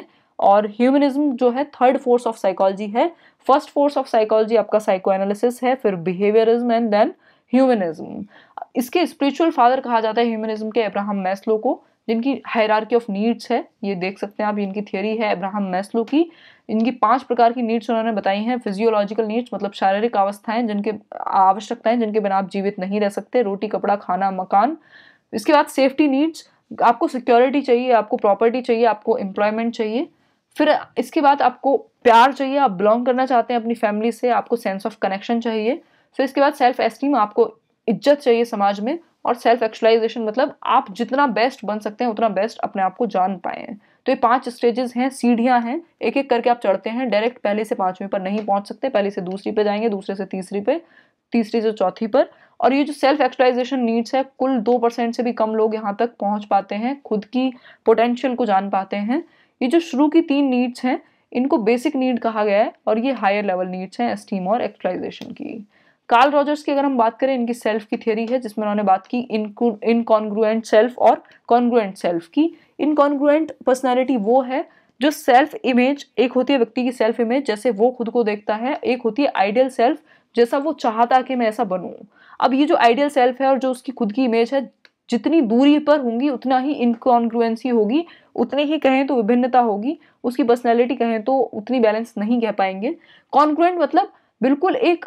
और ह्यूमनिज्म जो है थर्ड फोर्स ऑफ साइकोलॉजी है। फर्स्ट फोर्स ऑफ साइकोलॉजी आपका साइको एनालिसिस है, फिर बिहेवियरिज्म एंड देन ह्यूमनिज्म। इसके स्पिरिचुअल फादर कहा जाता है ह्यूमनिज्म के अब्राहम मैस्लो को, जिनकी हायरार्की ऑफ नीड्स है, ये देख सकते हैं आप, इनकी थियरी है अब्राहम मैस्लो की। इनकी 5 प्रकार की नीड्स उन्होंने बताई हैं। फिजियोलॉजिकल नीड्स मतलब शारीरिक अवस्थाएं, जिनके आवश्यकताएं जिनके बिना आप जीवित नहीं रह सकते, रोटी कपड़ा खाना मकान। इसके बाद सेफ्टी नीड्स, आपको सिक्योरिटी चाहिए, आपको प्रॉपर्टी चाहिए, आपको एम्प्लॉयमेंट चाहिए। फिर इसके बाद आपको प्यार चाहिए, आप बिलोंग करना चाहते हैं अपनी फैमिली से, आपको सेंस ऑफ कनेक्शन चाहिए। फिर इसके बाद सेल्फ एस्टीम, आपको इज्जत चाहिए समाज में। और सेल्फ एक्चुअलाइजेशन मतलब आप जितना बेस्ट बन सकते हैं उतना बेस्ट अपने आप को जान पाए। तो ये 5 स्टेजेस हैं, सीढ़ियां हैं, एक एक करके आप चढ़ते हैं। डायरेक्ट पहले से 5वीं पर नहीं पहुंच सकते, पहले से दूसरी पे जाएंगे, दूसरे से तीसरी पे, तीसरी से चौथी पर। और ये जो सेल्फ एक्चुअलाइजेशन नीड्स है, कुल 2% से भी कम लोग यहाँ तक पहुंच पाते हैं, खुद की पोटेंशियल को जान पाते हैं। ये जो शुरू की 3 नीड्स हैं, इनको बेसिक नीड कहा गया है, और ये हायर लेवल नीड्स हैं एस्टीम और एक्चुअलाइजेशन की। कार्ल रॉजर्स की अगर हम बात करें, इनकी सेल्फ की थियरी है, जिसमें उन्होंने बात की इनकॉन्ग्रुएंट सेल्फ और कॉन्ग्रुएंट सेल्फ की। इनकॉन्ग्रुएंट पर्सनैलिटी वो है जो सेल्फ इमेज, एक होती है व्यक्ति की सेल्फ इमेज जैसे वो खुद को देखता है, एक होती है आइडियल सेल्फ जैसा वो चाहता कि मैं ऐसा बनूं। अब ये जो आइडियल सेल्फ है और जो उसकी खुद की इमेज है, जितनी दूरी पर होंगी उतना ही इनकॉन्ग्रुएंसी होगी, उतनी ही कहें तो विभिन्नता होगी। उसकी पर्सनैलिटी कहें तो उतनी बैलेंस नहीं कह पाएंगे। कॉन्ग्रुएंट मतलब बिल्कुल एक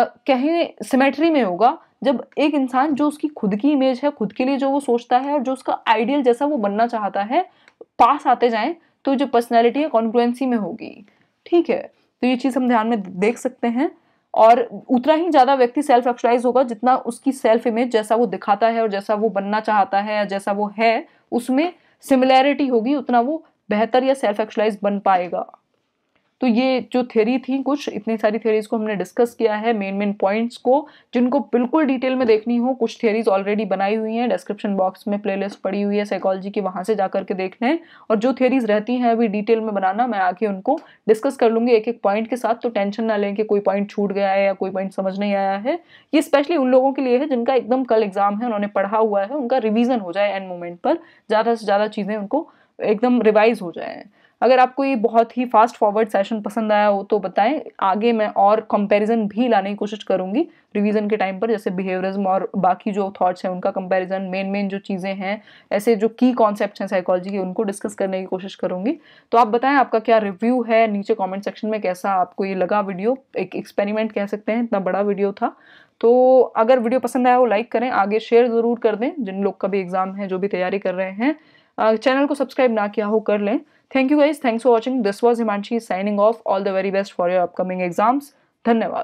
कहें सिमेट्री में होगा, जब एक इंसान जो उसकी खुद की इमेज है, खुद के लिए जो वो सोचता है और जो उसका आइडियल जैसा वो बनना चाहता है, पास आते जाएं तो जो पर्सनैलिटी है कॉन्ग्रुएंसी में होगी। ठीक है, तो ये चीज हम ध्यान में देख सकते हैं। और उतना ही ज्यादा व्यक्ति सेल्फ एक्चुअलाइज होगा जितना उसकी सेल्फ इमेज जैसा वो दिखाता है और जैसा वो बनना चाहता है या जैसा वो है उसमें सिमिलैरिटी होगी, उतना वो बेहतर या सेल्फ एक्चुअलाइज बन पाएगा। तो ये जो थ्योरी थी, कुछ इतनी सारी थ्योरीज को हमने डिस्कस किया है, मेन पॉइंट्स को। जिनको बिल्कुल डिटेल में देखनी हो, कुछ थ्योरीज ऑलरेडी बनाई हुई हैं, डिस्क्रिप्शन बॉक्स में प्लेलिस्ट पड़ी हुई है साइकोलॉजी की, वहां से जाकर के देख लें। और जो थ्योरीज रहती हैं अभी डिटेल में बनाना, मैं आके उनको डिस्कस कर लूंगी एक एक पॉइंट के साथ। तो टेंशन ना लें कि कोई पॉइंट छूट गया है या कोई पॉइंट समझ नहीं आया है। ये स्पेशली उन लोगों के लिए है जिनका एकदम कल एग्जाम है, उन्होंने पढ़ा हुआ है, उनका रिविजन हो जाए एंड मोमेंट पर, ज्यादा से ज्यादा चीजें उनको एकदम रिवाइज हो जाए। अगर आपको ये बहुत ही फास्ट फॉरवर्ड सेशन पसंद आया हो तो बताएं, आगे मैं और कंपैरिजन भी लाने की कोशिश करूंगी रिवीजन के टाइम पर, जैसे बिहेवियरिज्म और बाकी जो थॉट्स हैं उनका कंपैरिजन, मेन जो चीज़ें हैं, ऐसे जो की कॉन्सेप्ट्स हैं साइकोलॉजी के, उनको डिस्कस करने की कोशिश करूंगी। तो आप बताएं आपका क्या रिव्यू है नीचे कॉमेंट सेक्शन में, कैसा आपको ये लगा वीडियो। एक एक्सपेरिमेंट कह सकते हैं, इतना बड़ा वीडियो था। तो अगर वीडियो पसंद आया हो लाइक करें, आगे शेयर ज़रूर कर दें जिन लोग का भी एग्जाम है, जो भी तैयारी कर रहे हैं। चैनल को सब्सक्राइब ना किया हो कर लें। Thank you guys. Thanks for watching. This was Himanshi signing off. All the very best for your upcoming exams. धन्यवाद।